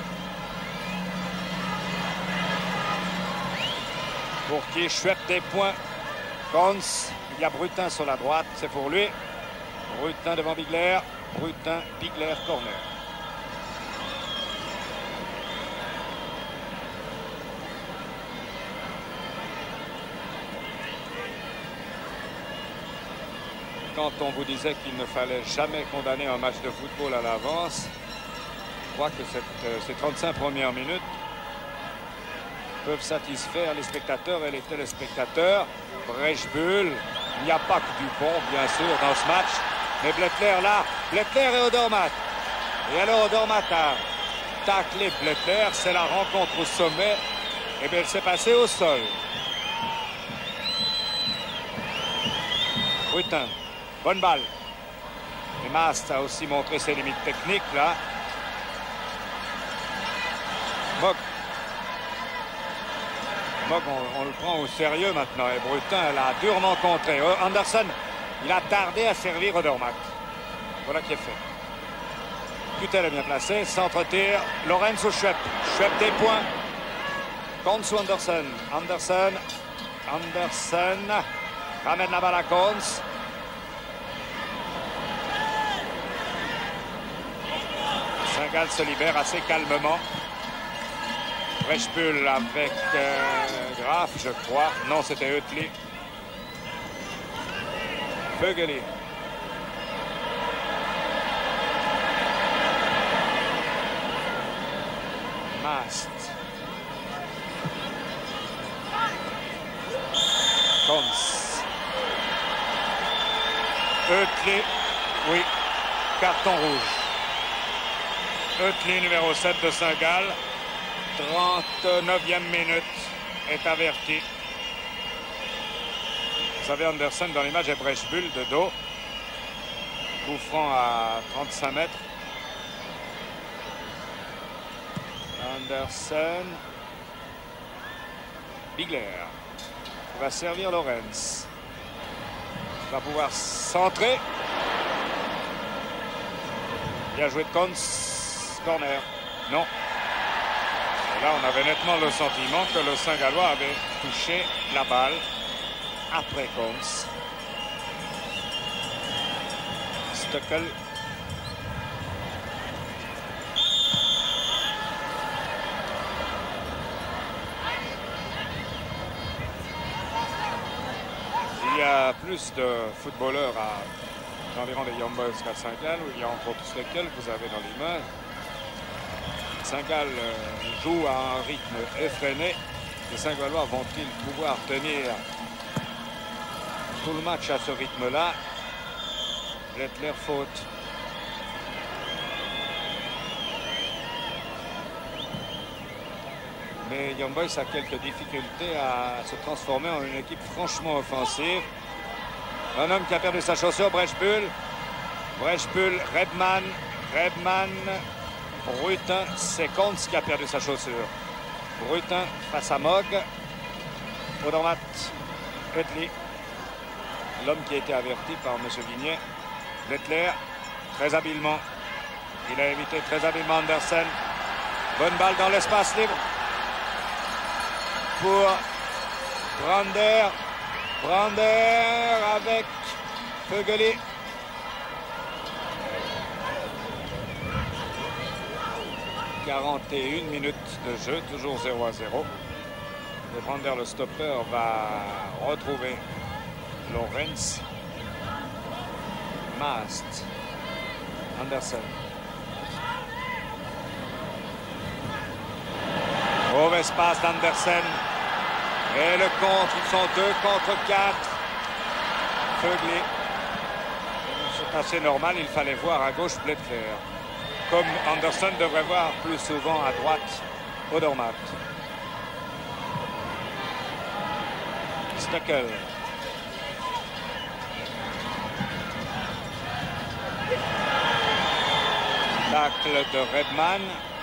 Pour qui Schwepp des points. Konz, il y a Brutin sur la droite, c'est pour lui. Brutin devant Bigler. Brutin, Bigler, corner. Quand on vous disait qu'il ne fallait jamais condamner un match de football à l'avance, je crois que cette, euh, ces trente-cinq premières minutes peuvent satisfaire les spectateurs et les téléspectateurs. Brechebull, il n'y a pas que du bon, bien sûr, dans ce match. Mais Blettler là, Blettler et Odermatt. Et alors Odermatt a taclé Blettler, c'est la rencontre au sommet. Et bien elle s'est passée au sol. Brutin. Bonne balle. Et Mast a aussi montré ses limites techniques là. Mog. Mog, on, on le prend au sérieux maintenant. Et Brutin l'a durement contré. Oh, Anderson, il a tardé à servir Odermatt. Voilà qui est fait. Kutel est bien placé. Centre-tir. Lorenz ou Schwepp. Schwepp des points. Konz ou Anderson. Anderson. Anderson. Ramène la balle à Konz. Saint-Gall se libère assez calmement. Brechebull avec euh, Graf, je crois. Non, c'était Utley. Vögeli. Mast. Konz. Utley. Oui. Carton rouge. Utley, numéro sept de Saint-Gall. trente-neuvième minute, est averti. Vous savez, Anderson dans l'image est Brechebull de dos. Coup franc à trente-cinq mètres. Anderson. Bigler. Il va servir Lorenz. Il va pouvoir centrer. Bien joué de Konz. Corner. Non. Et là, on avait nettement le sentiment que le Saint-Gallois avait touché la balle après Konz. Stuckel. Il y a plus de footballeurs à environ les Young Boys qu'à Saint-Gall, où il y a entre autres Stuckel que vous avez dans l'image. Saint-Gall joue à un rythme effréné. Les Saint-Gallois vont-ils pouvoir tenir tout le match à ce rythme-là? Blettler, faute. Mais Young Boys a quelques difficultés à se transformer en une équipe franchement offensive. Un homme qui a perdu sa chaussure, Brechbull. Brechbull, Redman. Redman, Brutin, c'est Kons qui a perdu sa chaussure. Brutin face à Mogg. Odermatt, Utley. L'homme qui a été averti par M. Vignet. Lettler, très habilement. Il a évité très habilement Andersen. Bonne balle dans l'espace libre. Pour Brander. Brander avec Fögeli. quarante et une minutes de jeu, toujours zéro à zéro. Et Brander, le stopper, va retrouver Lorenz. Mast. Andersen. Mauvais passe d'Andersen. Et le contre, ils sont deux contre quatre. Fögeli. C'est assez normal, il fallait voir à gauche Bledler. Comme Andersen devrait voir plus souvent à droite Odermatt. Steckel. Tacle de Redman.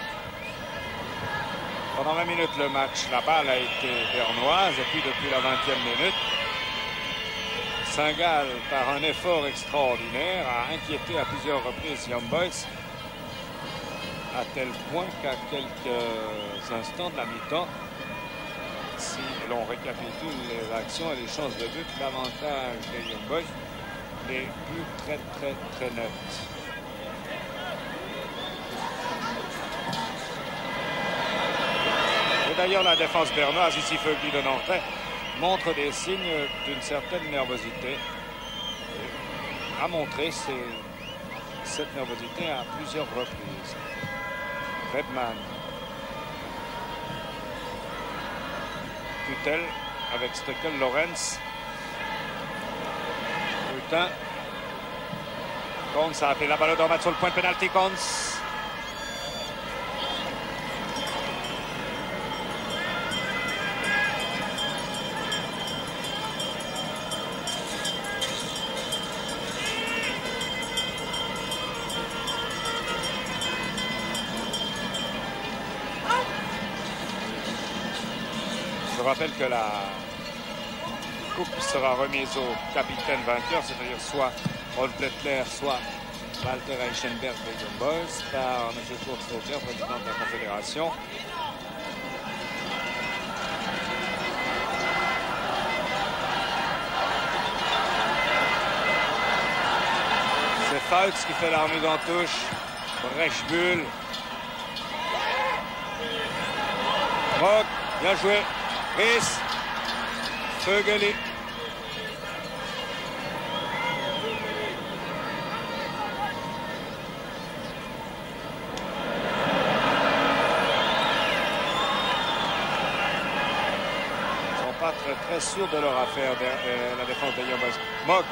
Pendant vingt minutes le match, la balle a été bernoise et puis depuis la vingtième minute, Saint-Gall, par un effort extraordinaire, a inquiété à plusieurs reprises Young Boys, à tel point qu'à quelques instants de la mi-temps, si l'on récapitule les actions et les chances de but, l'avantage des Young Boys n'est plus très très très net. Et d'ailleurs la défense bernoise, ici Fögeli de Nantais, montre des signes d'une certaine nervosité. A montré ces, cette nervosité à plusieurs reprises. Redman. Putel avec Steckel, Lorenz. Brutin. Kons a appelé la balle d'Odermatt sur le point de pénalty. Kons. Je rappelle que la coupe sera remise au capitaine vainqueur, c'est-à-dire soit Rolf Bledler, soit Walter Eichenberg des Young Boys, par M. Kurt Volker, président de la Confédération. C'est Fouts qui fait la remise en touche. Brechbull. Mogg, bien joué. Ries, Fögeli. Ils ne sont pas très très sûrs de leur affaire, de, euh, la défense des Young Boys. Mogg.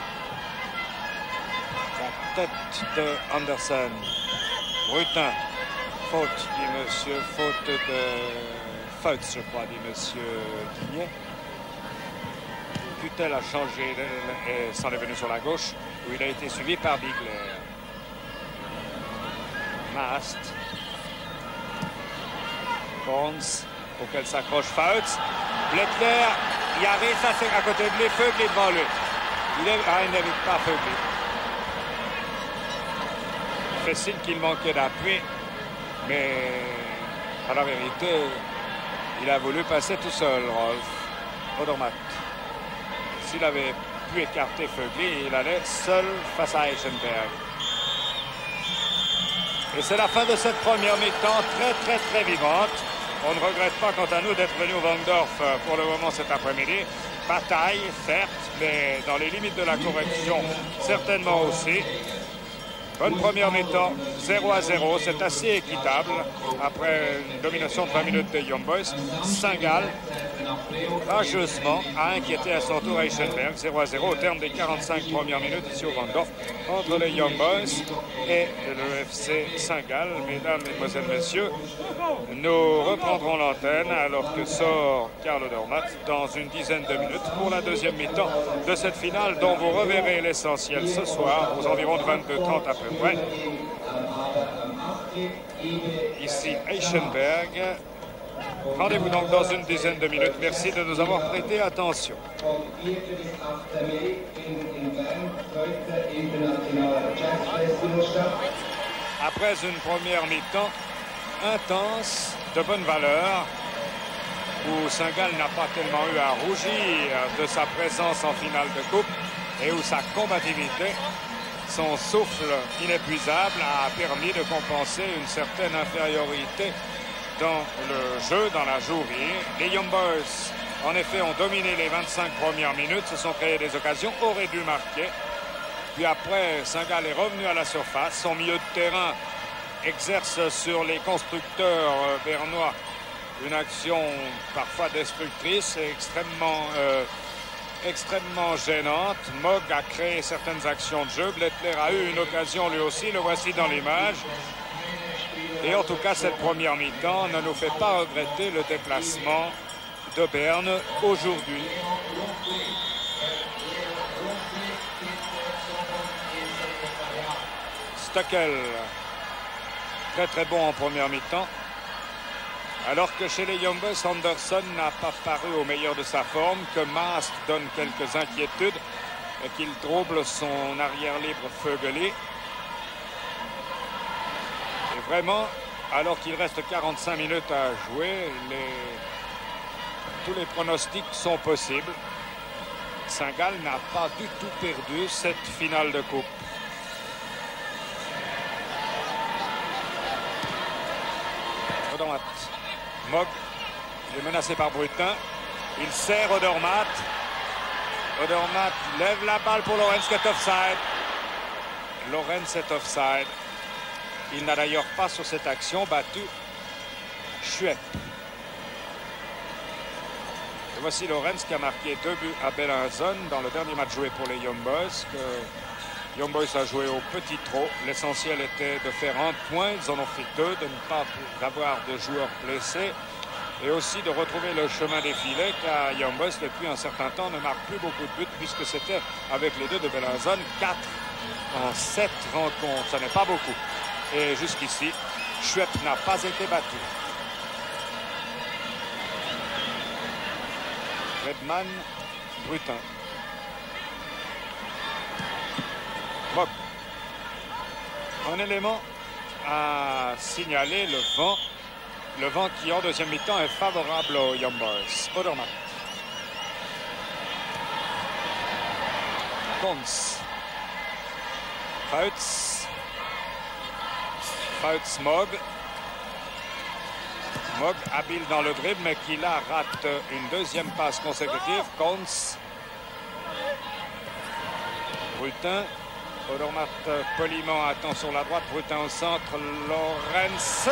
La tête de Andersen. Brutin. Faute, dit monsieur. Faute de Fouts, je crois, dit monsieur Vignet. Putel a changé et s'en est venu sur la gauche, où il a été suivi par Bigler. Mast. Kons, pour qu'elle s'accroche Fouts. Bledler, il arrive, ça c'est à côté de lui, Fögeli devant lui. Il est, ah, il n'évite pas Fögeli. Il fait signe qu'il manquait d'appui, mais à la vérité, il a voulu passer tout seul, Rolf Odermatt. S'il avait pu écarter Fögeli, il allait seul face à Eichenberg. Et c'est la fin de cette première mi-temps, très très très vivante. On ne regrette pas, quant à nous, d'être venu au Wangdorf pour le moment cet après-midi. Bataille, certes, mais dans les limites de la correction, certainement aussi. Bonne première mi-temps, zéro à zéro, c'est assez équitable. Après une domination de vingt minutes des Young Boys, Saint-Gall rageusement a inquiété à son tour Eichenberg. zéro à zéro au terme des quarante-cinq premières minutes ici au Vandorf entre les Young Boys et le F C Saint-Gall. Mesdames, Mesdemoiselles, Messieurs, nous reprendrons l'antenne alors que sort Karl Odermatt dans une dizaine de minutes pour la deuxième mi-temps de cette finale dont vous reverrez l'essentiel ce soir aux environs de vingt-deux heures trente à peu près. Ici Eichenberg. Rendez-vous donc dans une dizaine de minutes. Merci de nous avoir prêté attention. Après une première mi-temps intense, de bonne valeur, où Saint-Gall n'a pas tellement eu à rougir de sa présence en finale de coupe et où sa combativité, son souffle inépuisable a permis de compenser une certaine infériorité dans le jeu, dans la jouerie. Les Young Boys, en effet, ont dominé les vingt-cinq premières minutes, se sont créés des occasions, auraient dû marquer. Puis après, Saint-Gall est revenu à la surface. Son milieu de terrain exerce sur les constructeurs bernois une action parfois destructrice et extrêmement, euh, extrêmement gênante. Mogg a créé certaines actions de jeu. Bletler a eu une occasion lui aussi, le voici dans l'image. Et en tout cas, cette première mi-temps ne nous fait pas regretter le déplacement de Berne aujourd'hui. Stockel, très très bon en première mi-temps. Alors que chez les Young Boys, Anderson n'a pas paru au meilleur de sa forme, que Mast donne quelques inquiétudes et qu'il trouble son arrière libre Fögeli. Et vraiment, alors qu'il reste quarante-cinq minutes à jouer, les... tous les pronostics sont possibles. Saint-Gall n'a pas du tout perdu cette finale de coupe. Odermatt. Mogg, il est menacé par Brutin. Il serre Odermatt. Odermatt lève la balle pour Lorenz qui est offside. Lorenz est offside. Il n'a d'ailleurs pas sur cette action battu Schwepp. Et voici Lorenz qui a marqué deux buts à Bellinzone dans le dernier match joué pour les Young Boys. Que Young Boys a joué au petit trot. L'essentiel était de faire un point. Ils en ont fait deux, de ne pas avoir de joueurs blessés. Et aussi de retrouver le chemin des filets, car Young Boys, depuis un certain temps, ne marque plus beaucoup de buts, puisque c'était, avec les deux de Bellinzone, quatre en sept rencontres. Ce n'est pas beaucoup. Et jusqu'ici, Schwepp n'a pas été battu. Redman, Brutin. Mogg. Un élément à signaler, le vent. Le vent qui, en deuxième mi-temps, est favorable aux Young Boys. Odermatt. Kons. Fautz. Fautz Mogg. Mogg, habile dans le dribble, mais qui là rate une deuxième passe consécutive. Kons. Brutin. Odermatt poliment attend sur la droite. Brutin au centre. Lorenz.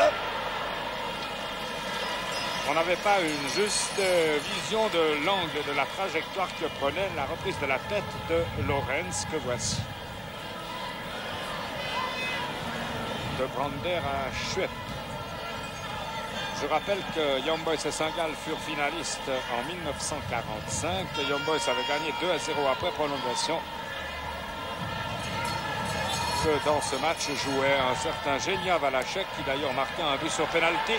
On n'avait pas une juste vision de l'angle de la trajectoire que prenait la reprise de la tête de Lorenz, que voici. De Brander à Schwepp. Je rappelle que Young Boys et Saint-Gall furent finalistes en mille neuf cent quarante-cinq. Young Boys avait gagné deux à zéro après prolongation. Que dans ce match jouait un certain Genia Valachek, qui d'ailleurs marquait un but sur pénalty.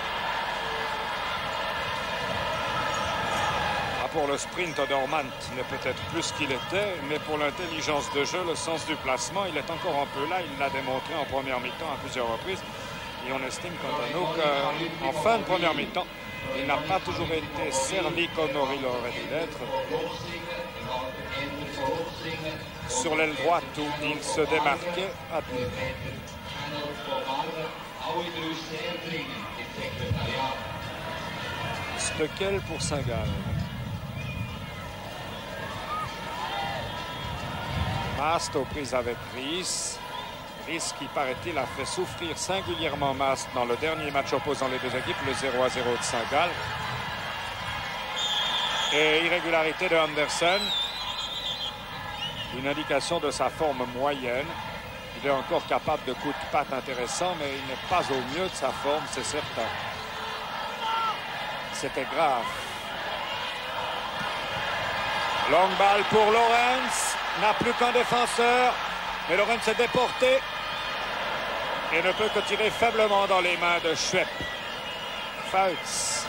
Pour le sprint, Odermatt n'est peut-être plus qu'il était, mais pour l'intelligence de jeu, le sens du placement, il est encore un peu là. Il l'a démontré en première mi-temps à plusieurs reprises. Et on estime, quant à nous, qu'en fin de première mi-temps, il n'a pas toujours été servi comme il aurait dû l'être. Sur l'aile droite où il se démarquait à but. Stockel pour Saint-Gall. Mast aux prises avec Ries. Ries qui, paraît-il, a fait souffrir singulièrement Mast dans le dernier match opposant les deux équipes, le zéro à zéro de Saint-Gall. et irrégularité de Anderson. Une indication de sa forme moyenne. Il est encore capable de coups de patte intéressants, mais il n'est pas au mieux de sa forme, c'est certain. C'était grave. Longue balle pour Lawrence. N'a plus qu'un défenseur. Mais Lawrence est déporté. Et ne peut que tirer faiblement dans les mains de Schwepp. Fouts.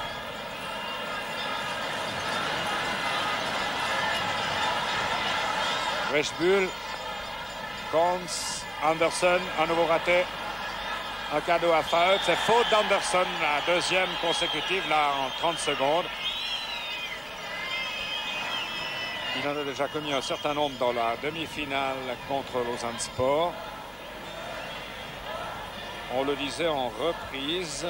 Rechbuhl. Cons. Anderson. À nouveau raté. Un cadeau à Fouts. C'est faute d'Anderson. La deuxième consécutive là en trente secondes. Il en a déjà commis un certain nombre dans la demi-finale contre Lausanne Sport. On le disait en reprise.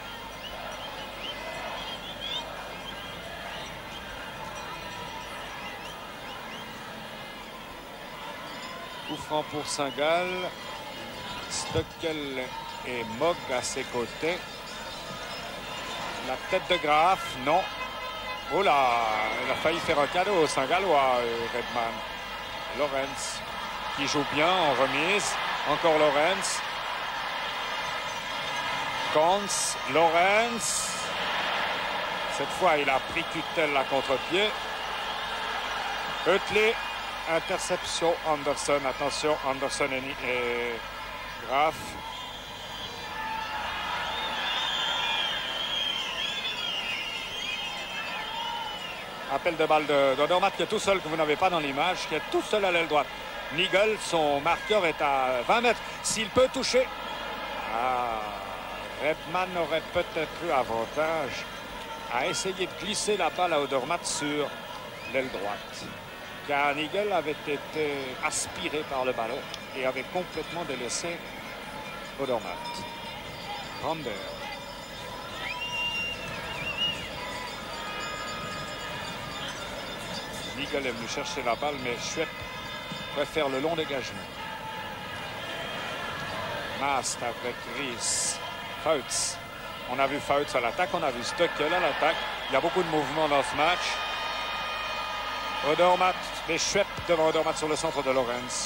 Coup franc pour Saint-Gall. Stockel et Mogg à ses côtés. La tête de Graff, non. Oh là, il a failli faire un cadeau au Saint-Gallois, Redman. Lawrence qui joue bien en remise. Encore Lawrence. Cons, Lawrence. Cette fois, il a pris Kuttel à contre-pied. Utley, interception Anderson. Attention, Anderson et, et Graff. Appel de balle de, de Dormat qui est tout seul, que vous n'avez pas dans l'image, qui est tout seul à l'aile droite. Nigel, son marqueur est à vingt mètres. S'il peut toucher. Ah, Redman aurait peut-être eu avantage à essayer de glisser la balle à Odermatt sur l'aile droite. Car Nigel avait été aspiré par le ballon et avait complètement délaissé Odermatt. Brander. Nigel est venu chercher la balle, mais Schwepp préfère le long dégagement. Mast avec Ries. Fouts. On a vu Fouts à l'attaque, on a vu Stockel à l'attaque. Il y a beaucoup de mouvements dans ce match. Odermatt, mais Schwepp devant Odermatt sur le centre de Lawrence.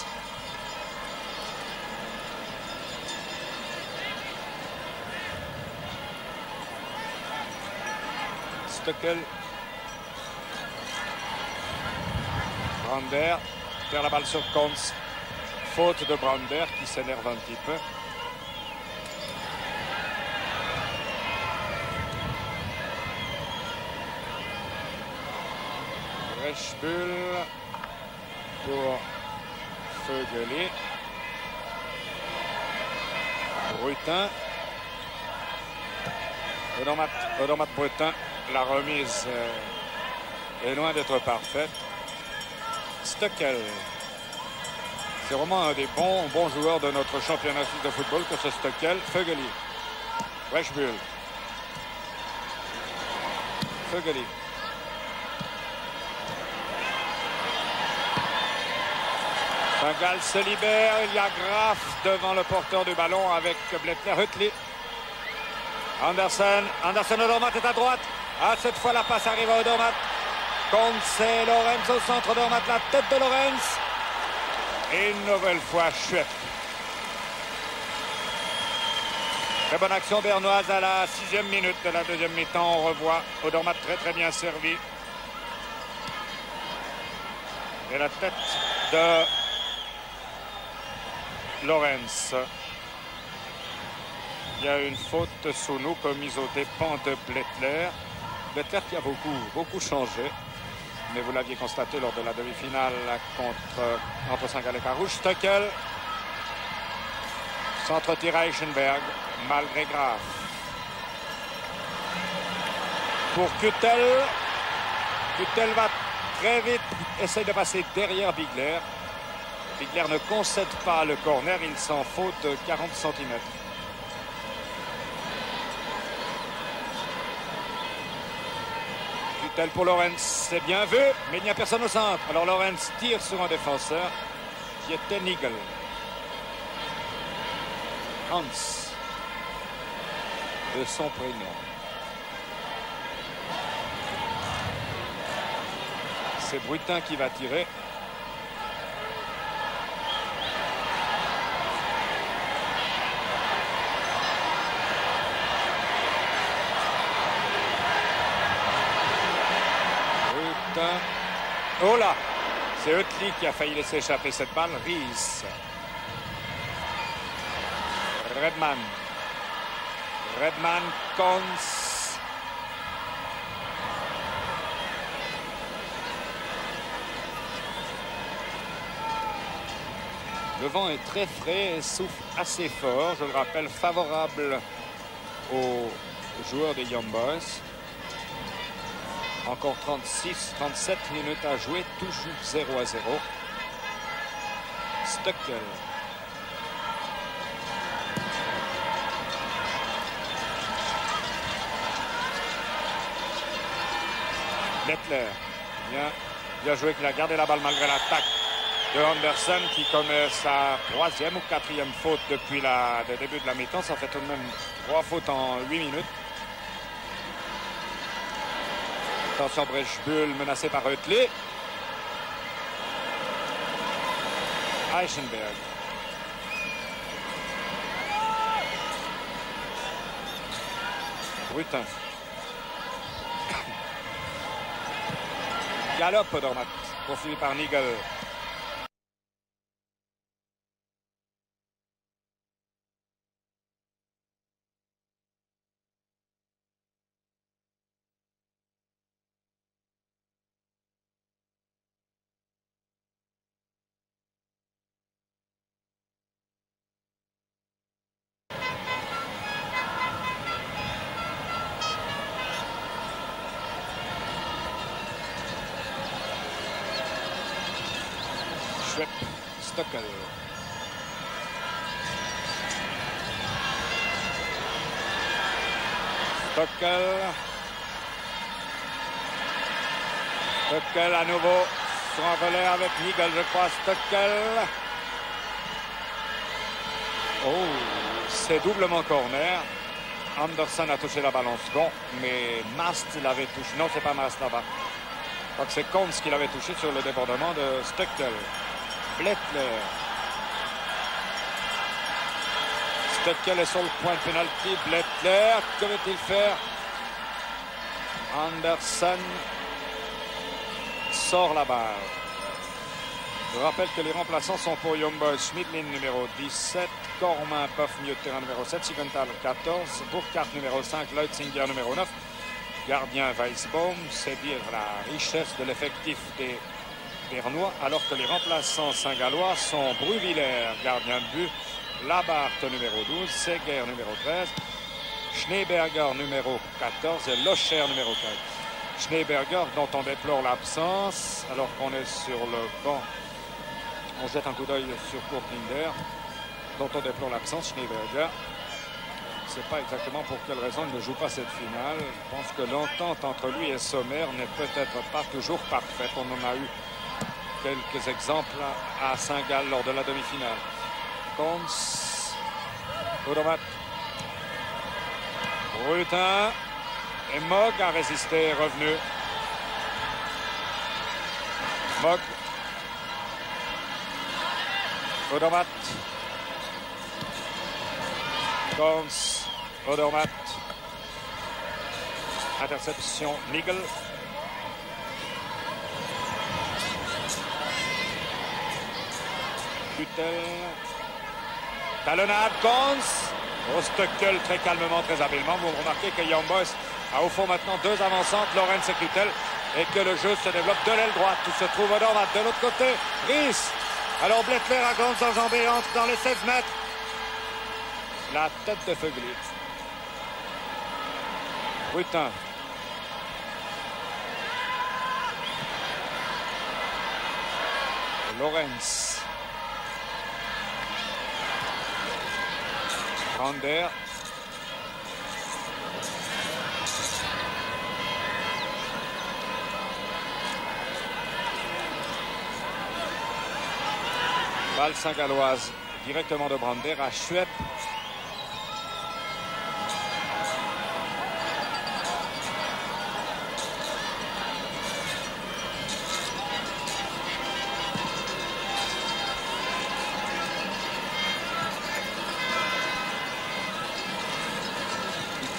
Stockel. Brander perd la balle sur Cons. Faute de Brander qui s'énerve un petit peu. Rechbuhl pour Fögeli. Brutin. Odermatt, Odermatt Brutin. La remise est loin d'être parfaite. Stockel. C'est vraiment un des bons, bons joueurs de notre championnat de football que ce Stockel. Fögeli. Rechbuhl. Fögeli. Saint-Gall se libère. Il y a Graff devant le porteur du ballon avec Blättler. Utley. Anderson. Anderson, Odermatt est à droite. Ah, cette fois, la passe arrive à Odermatt. Cons et Lawrence au centre d'Odermatt, la tête de Lawrence. Et une nouvelle fois, Schwepp. Très bonne action bernoise à la sixième minute de la deuxième mi-temps. On revoit Odermatt très très bien servi. Et la tête de Lawrence. Il y a une faute sous nous commise aux dépens de Blättler. Blättler qui a beaucoup, beaucoup changé. Mais vous l'aviez constaté lors de la demi-finale contre, entre Saint-Gall et Carouge. Stockel. Centre-tir à Eichenberg, malgré Graff. Pour Kuttel. Kuttel va très vite, essaye de passer derrière Bigler. Bigler ne concède pas le corner, il s'en faut de quarante centimètres. Kuttel pour Lawrence, c'est bien vu, mais il n'y a personne au centre. Alors Lawrence tire sur un défenseur qui était Nigel. Hans, de son prénom. C'est Brutin qui va tirer. Brutin. Oh là! C'est Utley qui a failli laisser échapper cette balle. Rees. Redman. Redman, Cons. Le vent est très frais et souffle assez fort. Je le rappelle, favorable aux joueurs des Young Boys. Encore trente-six trente-sept minutes à jouer, toujours zéro à zéro. Stuckel. Lettler. Bien, bien joué, qu'il a gardé la balle malgré l'attaque de Anderson qui commet sa troisième ou quatrième faute depuis la, le début de la mi-temps. Ça fait tout de même trois fautes en huit minutes. Attention, Brechebull menacé par Utley. Eichenberg. Brutin. Galop Odermatt, poursuivi par Nigel. Stuckel. Stuckel. Stuckel à nouveau. Son relais avec Nigel, je crois. Stuckel. Oh, c'est doublement corner. Anderson a touché la balle en second, mais Mast l'avait touché. Non, c'est pas Mast là-bas. Je crois que c'est Cons qui l'avait touché sur le débordement de Stuckel. Blettler. Stuckel est sur le point de pénalty. Blettler, que veut-il faire? Anderson sort la balle. Je rappelle que les remplaçants sont pour Young Boys Schmidlin numéro dix-sept, Cormin Puff milieu de terrain numéro sept, Sigenthal quatorze, Burkhardt numéro cinq, Leutzinger numéro neuf, gardien Weisbaum. C'est dire la richesse de l'effectif des Bernois, alors que les remplaçants saint-gallois sont Bruviller, gardien de but, Labarthe numéro douze, Seger numéro treize, Schneeberger numéro quatorze et Locher numéro quinze. Schneeberger dont on déplore l'absence, alors qu'on est sur le banc. On jette un coup d'œil sur Kurt Linder, dont on déplore l'absence. Schneeberger, je ne sais pas exactement pour quelle raison il ne joue pas cette finale. Je pense que l'entente entre lui et Sommer n'est peut-être pas toujours parfaite. On en a eu quelques exemples à Saint-Gall lors de la demi-finale. Cons, Odermatt, Brutin et Mogg a résisté, revenu. Mogg, Odermatt, Cons, Odermatt, interception Nigel. Kutel, talonnade, Cons. Au Stuckel très calmement, très habilement. Vous remarquez que Young Boys a au fond maintenant deux avancantes, Lorenz et Kutel, et que le jeu se développe de l'aile droite où se trouve Odermatt. De l'autre côté, Rees. Alors Blettler à Cons enjambé, entre dans les seize mètres. La tête de Fugly. Brutin. Lorenz. Brander. Balle saint-galloise directement de Brander à Schwepp.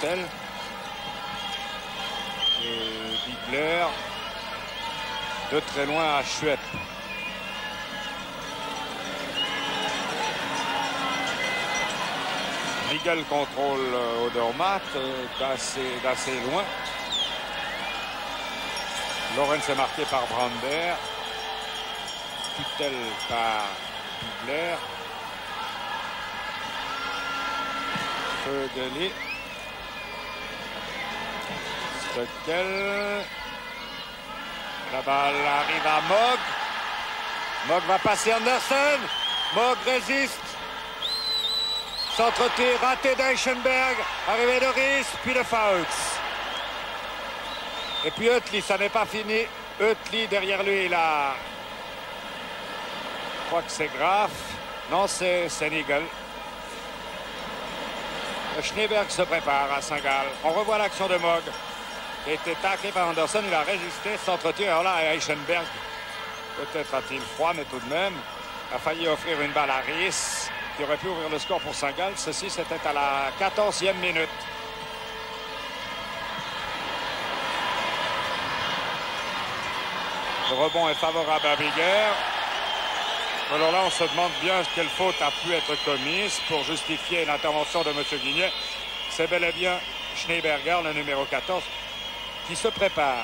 Kittel. Et Bigler. De très loin à Schwepp. Miguel contrôle Odermatt d'assez d'assez loin. Lorenz est marqué par Brander. Kittel par Bigler. Fögeli. Stockel. La balle arrive à Mogg. Mogg va passer Andersen. Mogg résiste. Centre-tir raté d'Eichenberg. Arrivé de Ries, puis de Fouts. Et puis Utley, ça n'est pas fini. Utley derrière lui, il a... Je crois que c'est Graf. Non, c'est Nigel. Schneeberg se prépare à Saint-Gall. On revoit l'action de Mogg. Il a été taclé par Anderson, il a résisté. Centre-tir, alors là, Eichenberg, peut-être a-t-il froid, mais tout de même, a failli offrir une balle à Ries, qui aurait pu ouvrir le score pour Saint-Gall. Ceci, c'était à la quatorzième minute. Le rebond est favorable à Bigger. Alors là, on se demande bien quelle faute a pu être commise pour justifier l'intervention de M. Guignet. C'est bel et bien Schneeberger, le numéro quatorze, qui se prépare.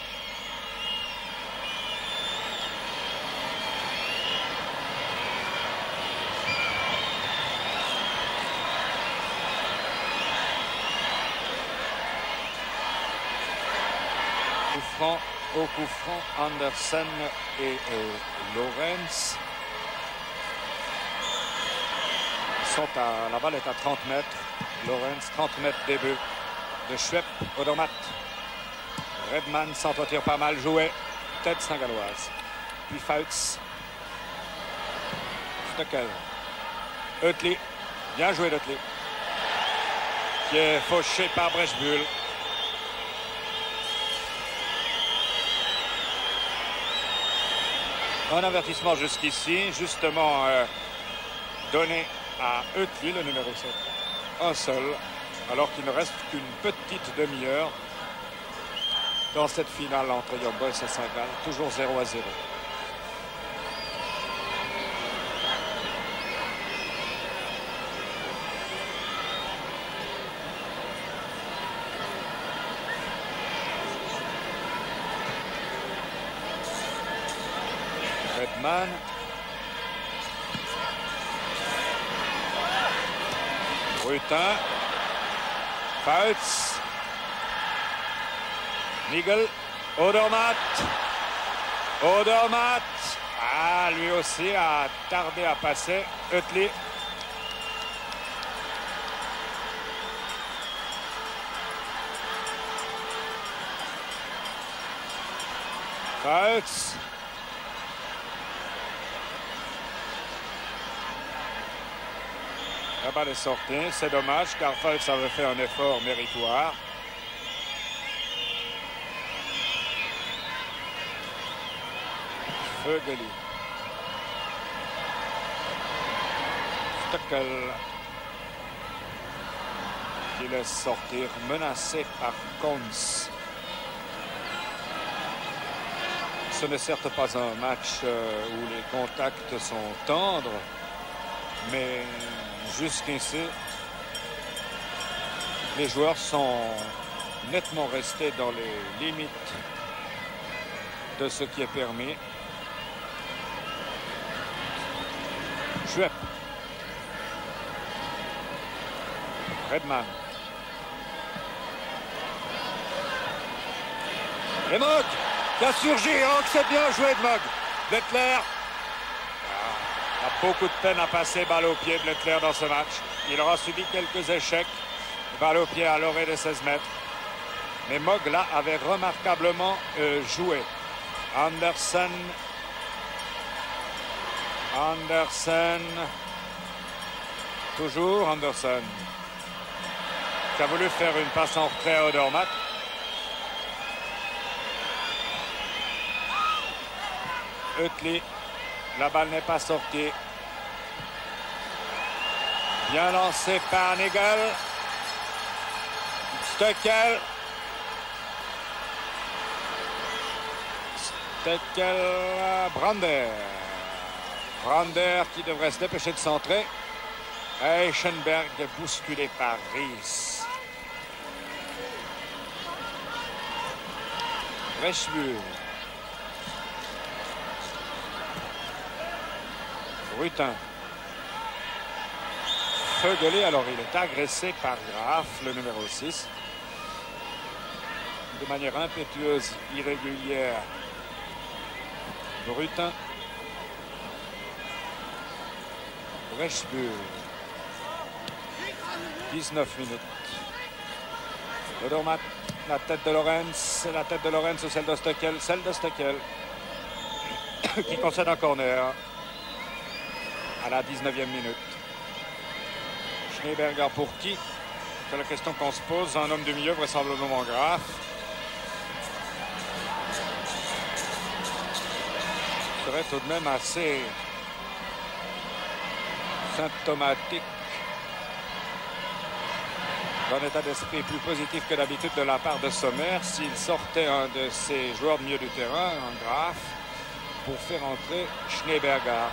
Coup franc, au coup franc, Andersen et euh, Lorenz. Sont à, la balle est à trente mètres. Lorenz, trente mètres début de Schwepp, Odermatt. Redman, centre-tir pas mal joué. Tête saint-galloise. Puis Fouts. Stockel. Utley. Bien joué d'Utley. Qui est fauché par Brechebull. Un avertissement jusqu'ici, justement euh, donné à Utley, le numéro sept. Un seul, alors qu'il ne reste qu'une petite demi-heure dans cette finale entre Young Boys et Saint-Gall. Toujours zéro à zéro. Redman. Brutin. Fouts. Nigel. Odermatt. Odermatt. Ah, lui aussi a tardé à passer. Utley. Fouts. La balle est sortie, c'est dommage car Fouts avait fait un effort méritoire. Fögeli. Stockel. Qui laisse sortir, menacé par Konz. Ce n'est certes pas un match où les contacts sont tendres, mais jusqu'ici, les joueurs sont nettement restés dans les limites de ce qui est permis. Schwepp. Redman. Et Mogg qui a surgi. Oh, c'est bien joué de Mogg. Bletler a beaucoup de peine à passer balle au pied, Bletler, dans ce match. Il aura subi quelques échecs. Balle au pied à l'orée de seize mètres. Mais Mogg, là, avait remarquablement euh, joué. Andersen. Andersen. Toujours Andersen. Qui a voulu faire une passe en retrait à Odermatt. Utley. La balle n'est pas sortie. Bien lancé par Nigel. Stöckel. Stöckel. Brander. Brander qui devrait se dépêcher de centrer. Eichenberg bousculé par Ries. Reichsbuhl. Brutin. Feugelé, alors il est agressé par Graf, le numéro six. De manière impétueuse, irrégulière. Brutin. Reichsbuhl. dix-neuf minutes. Odermatt, la tête de Lorenz, la tête de Lorenz ou celle de Stöckel, celle de Stöckel qui concède un corner à la dix-neuvième minute. Schneeberger pour qui? C'est la question qu'on se pose. Un homme du milieu, vraisemblablement Graf. Ce serait tout de même assez symptomatique d'un état d'esprit plus positif que d'habitude de la part de Sommer s'il sortait un de ses joueurs de milieu du terrain, un Graf, pour faire entrer Schneeberger.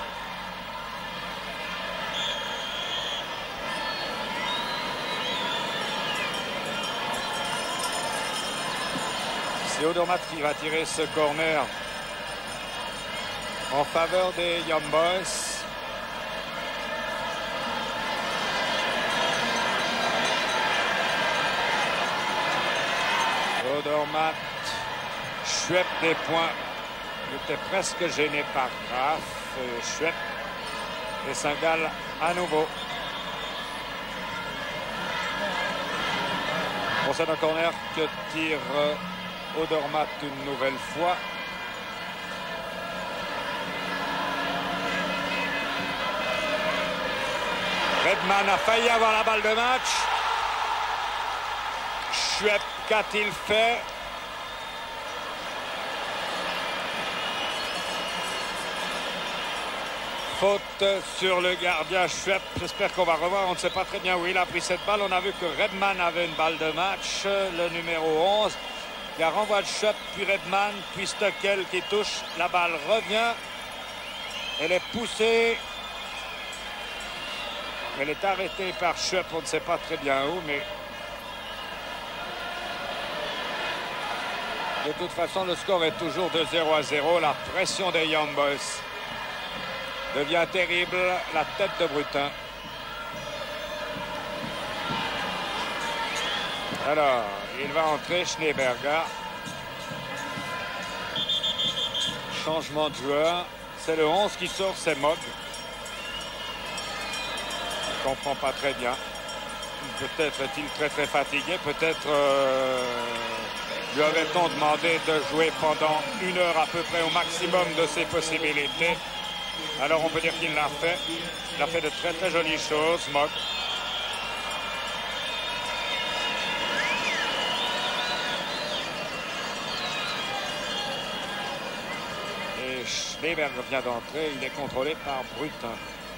C'est Odermatt qui va tirer ce corner en faveur des Young Boys. Odermatt, Schwepp des points. Il était presque gêné par Graf. Euh, Schwepp et Saint-Gall à nouveau. Bon, c'est un corner que tire euh, Odermatt une nouvelle fois. Redman a failli avoir la balle de match. Schwepp, qu'a-t-il fait? Faute sur le gardien Schwepp. J'espère qu'on va revoir. On ne sait pas très bien où il a pris cette balle. On a vu que Redman avait une balle de match, le numéro onze. Il y a renvoi de Schwepp, puis Redman, puis Stöckel qui touche. La balle revient. Elle est poussée. Elle est arrêtée par Schwepp. On ne sait pas très bien où, mais de toute façon, le score est toujours de zéro à zéro. La pression des Young Boys devient terrible. La tête de Brutin. Alors, il va entrer Schneeberger. Changement de joueur. C'est le onze qui sort, c'est Mogg. Je ne comprends pas très bien. Peut-être est-il très très fatigué. Peut-être euh, lui avait-on demandé de jouer pendant une heure à peu près au maximum de ses possibilités. Alors on peut dire qu'il l'a fait. Il a fait de très très jolies choses, Mogg. Et Schneeberger vient d'entrer. Il est contrôlé par Brutin.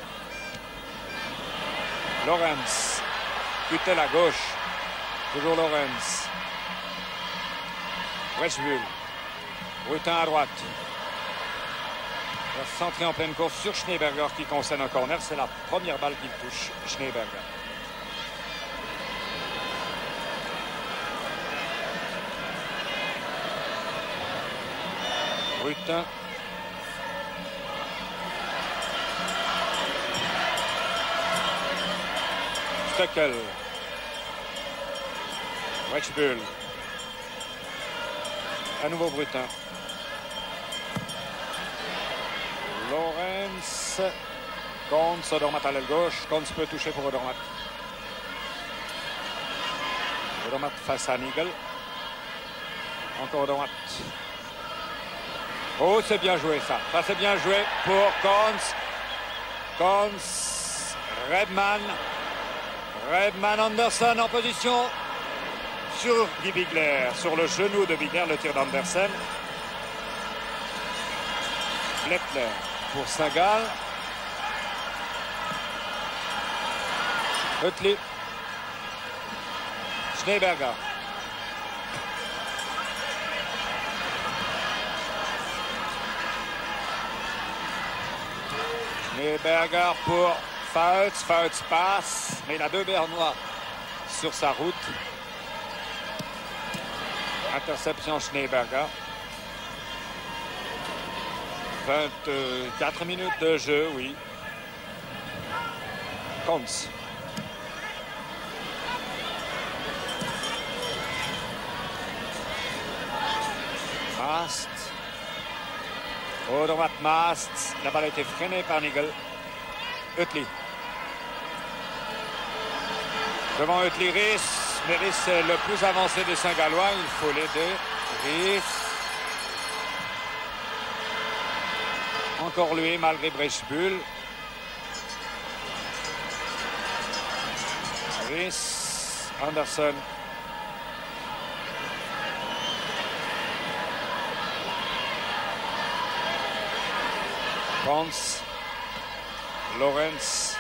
Lorenz. Kutel à gauche. Toujours Lorenz. Reichsbuhl. Brutin à droite. Il va centrer en pleine course sur Schneeberger qui concède un corner. C'est la première balle qu'il touche, Schneeberger. Brutin. Stöckel. Reichsbuhl. À nouveau Brutin. Lorenz. Konz, Odermatt à l'aile gauche. Konz peut toucher pour Odermatt. Odermatt face à Nigel. Encore Odermatt. Oh, c'est bien joué ça. Ça, c'est bien joué pour Konz. Konz. Redman. Redman Andersen en position sur Guy Bigler, sur le genou de Bigler, le tir d'Andersen. Blättler pour Saint-Gall. Oetli. Schneeberger. Schneeberger pour Fouts. Fouts passe, mais il a deux Bernois sur sa route. Interception Schneeberger. vingt-quatre minutes de jeu, oui. Konz. Mast. Au droite, Mast. La balle a été freinée par Nigel. Utley. Devant Utley, Ries. Mais Ries est le plus avancé des Saint-Gallois. Il faut l'aider. Ries. Encore lui, malgré Breschbull. Ries. Anderson. Konz. Lorenz.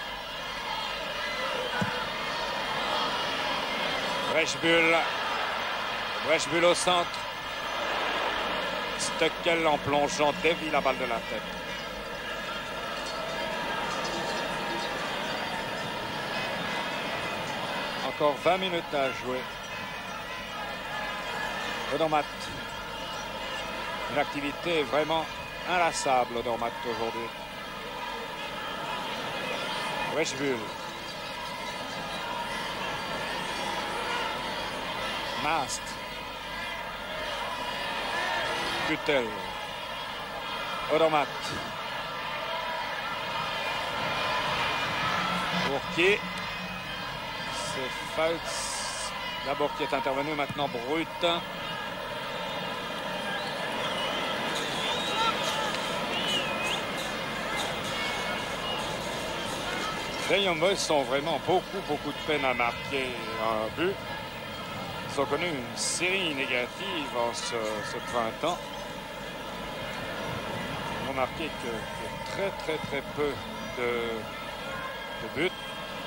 Breschbull. Breschbull au centre. Steckel en plongeant dévie la balle de la tête. Encore vingt minutes à jouer. Odermatt. Une activité vraiment inlassable, Odermatt, aujourd'hui. Breschbull. Mast. Kutel. Odermatt. Pour qui? C'est Fouts. D'abord qui est intervenu, maintenant Brut. Les Young Boys ont vraiment beaucoup, beaucoup de peine à marquer un but. Ils ont connu une série négative en ce, ce printemps. Ils n'ont marqué que, que très, très, très peu de, de buts.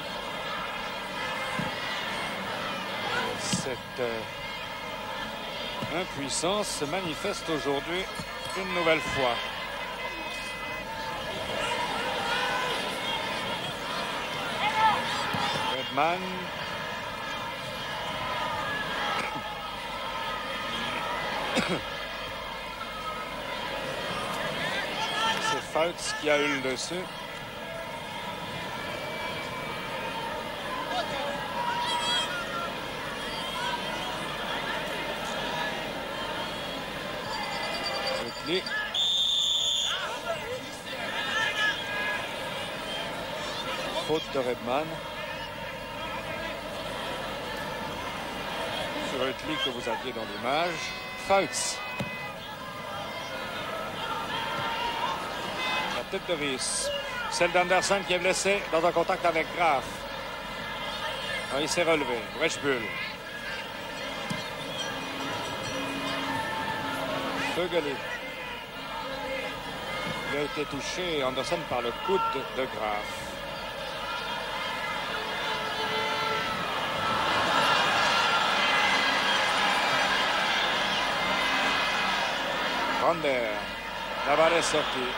Cette euh, impuissance se manifeste aujourd'hui une nouvelle fois. Redman. C'est Fouts qui a eu le dessus. Utley. Faute de Redman. Sur Utley que vous aviez dans l'image. Fouts. La tête de Ries. Celle d'Anderson qui est blessé dans un contact avec Graf. Ah, il s'est relevé. Breschbull. Fögeli. Il a été touché, Anderson, par le coude de Graf. Rander. La balle est sortie.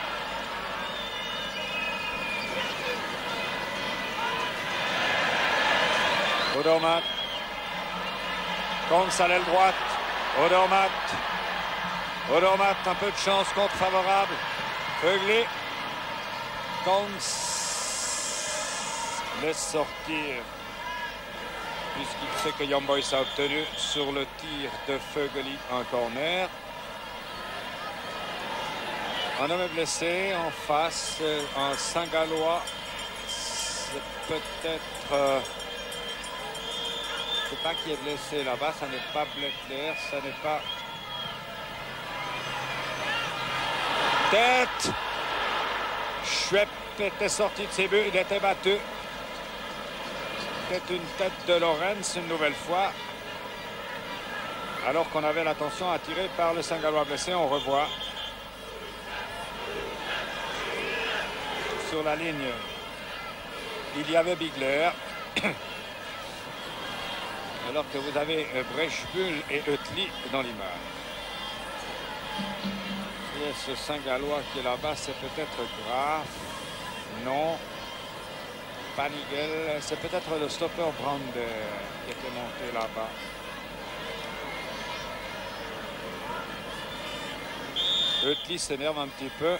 Odermatt. Konz à l'aile droite. Odermatt. Odermatt, un peu de chance contre favorable. Fögeli. Konz laisse sortir. Puisqu'il sait que Young Boys a obtenu sur le tir de Fögeli un corner. Un homme est blessé en face, un Saint-Gallois. C'est peut-être. Euh, je ne sais pas qui est blessé là-bas. Ça n'est pas Bletler, ça n'est pas. Tête. Schwepp était sorti de ses buts, il était battu. C'était une tête de Lorenz une nouvelle fois. Alors qu'on avait l'attention attirée par le Saint-Gallois blessé, on revoit. Sur la ligne, il y avait Bigler. Alors que vous avez Breschbull et Utley dans l'image. Et ce Saint-Gallois qui est là-bas, c'est peut-être Graf. Non. Panigel, c'est peut-être le stopper Brander qui était monté là-bas. Utley s'énerve un petit peu.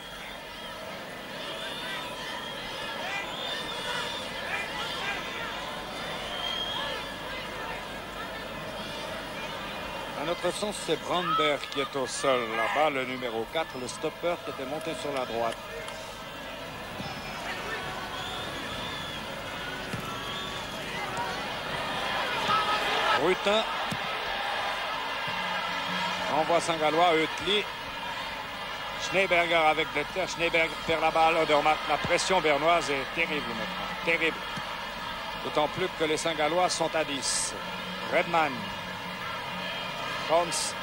À notre sens, c'est Brander qui est au sol là-bas, le numéro quatre, le stopper qui était monté sur la droite. Brutin envoie Saint-Gallois, Utley. Schneeberger avec Blätter. Schneeberger perd la balle. Odermatt, la pression bernoise est terrible maintenant. Terrible. D'autant plus que les Saint-Gallois sont à dix. Redman. Cons.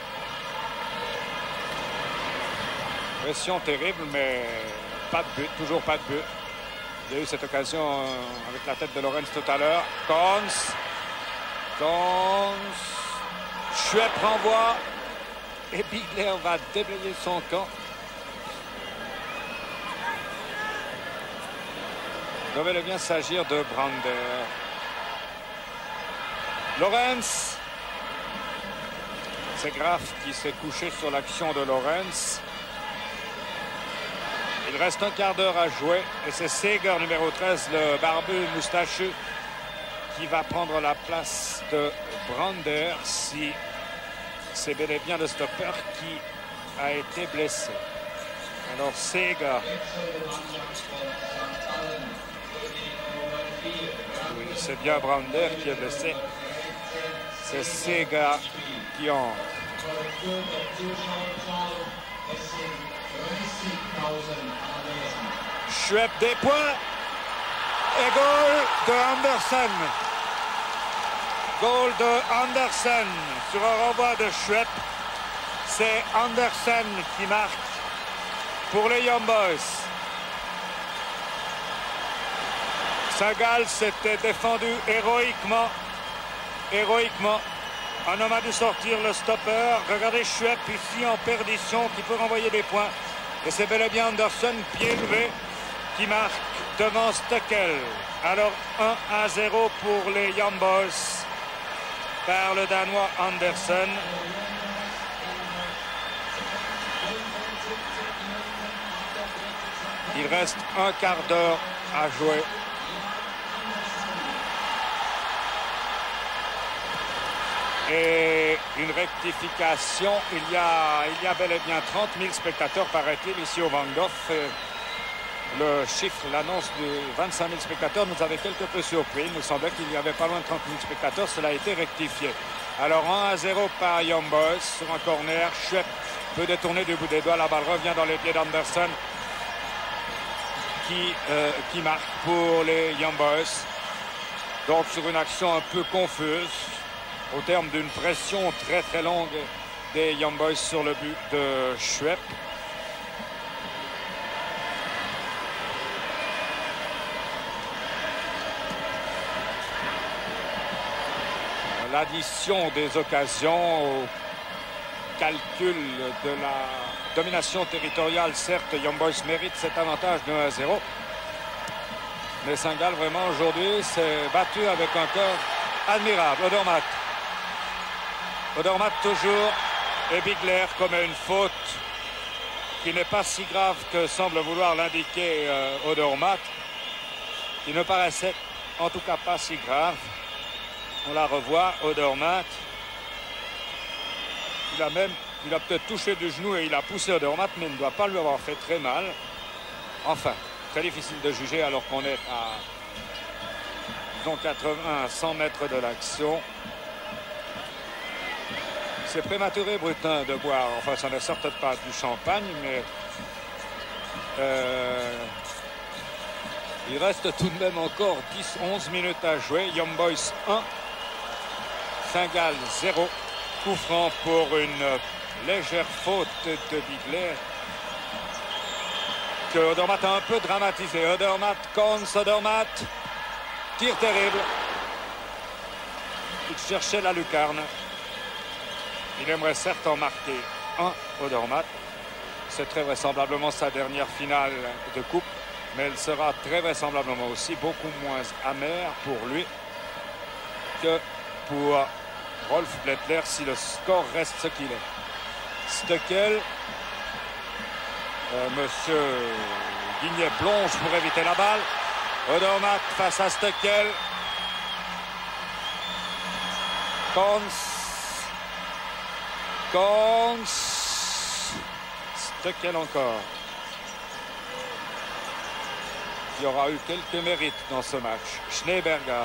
Pression terrible, mais pas de but. Toujours pas de but. Il y a eu cette occasion avec la tête de Lorenz tout à l'heure. Cons. Cons. Schwepp renvoie. Et Bigler va déblayer son camp. Il devait bien s'agir de Brander. Lorenz. C'est Graf qui s'est couché sur l'action de Lorenz. Il reste un quart d'heure à jouer. Et c'est Seger, numéro treize, le barbu moustachu, qui va prendre la place de Brander si c'est bel et bien le stopper qui a été blessé. Alors Seger. Oui, c'est bien Brander qui est blessé. C'est Seger qui entre. Schwepp des points. Et goal de Andersen. Goal de Andersen sur un renvoi de Schwepp. C'est Andersen qui marque pour les Young Boys. Saint-Gall s'était défendu héroïquement. Héroïquement. Un homme a dû sortir le stopper. Regardez Schwepp ici en perdition qui peut renvoyer des points. Et c'est bel et bien Andersen, pied levé, qui marque devant Steckel. Alors un à zéro pour les Young Boys par le Danois Andersen. Il reste un quart d'heure à jouer. Et une rectification, il y a, il y a bel et bien trente mille spectateurs, paraît-il, ici au Van Gogh. Le chiffre, l'annonce de vingt-cinq mille spectateurs nous avait quelque peu surpris. Il nous semblait qu'il y avait pas loin de trente mille spectateurs. Cela a été rectifié. Alors un à zéro par Young Boys sur un corner. Schwepp peut détourner du bout des doigts. La balle revient dans les pieds d'Andersen qui, euh, qui marque pour les Young Boys. Donc sur une action un peu confuse, au terme d'une pression très très longue des Young Boys sur le but de Schwepp. L'addition des occasions au calcul de la domination territoriale, certes, Young Boys mérite cet avantage de un à zéro. Mais Saint-Gall, vraiment, aujourd'hui, s'est battu avec un corps admirable. Odermatt. Odermatt toujours. Et Bigler commet une faute qui n'est pas si grave que semble vouloir l'indiquer euh, Odermatt. Qui ne paraissait en tout cas pas si grave. On la revoit, Odermatt. Il a même, il a peut-être touché du genou et il a poussé Odermatt, mais il ne doit pas lui avoir fait très mal. Enfin, très difficile de juger alors qu'on est à disons quatre-vingts à cent mètres de l'action. C'est prématuré, Brutin, de boire. Enfin, ça n'est certes pas du champagne, mais euh, il reste tout de même encore dix onze minutes à jouer. Young Boys un. Saint-Gall zéro. Coup franc pour une légère faute de Bigler que Odermatt a un peu dramatisé. Odermatt, Cons, Odermatt. Tir terrible. Il cherchait la lucarne. Il aimerait certes en marquer un, Odermatt. C'est très vraisemblablement sa dernière finale de coupe. mais elle sera très vraisemblablement aussi beaucoup moins amère pour lui que pour Rolf Blättler si le score reste ce qu'il est. Stöckel, euh, Monsieur Guignet plonge pour éviter la balle. Odermatt face à Stöckel. Cons. Cons. Stöckel encore. Il y aura eu quelques mérites dans ce match. Schneeberger.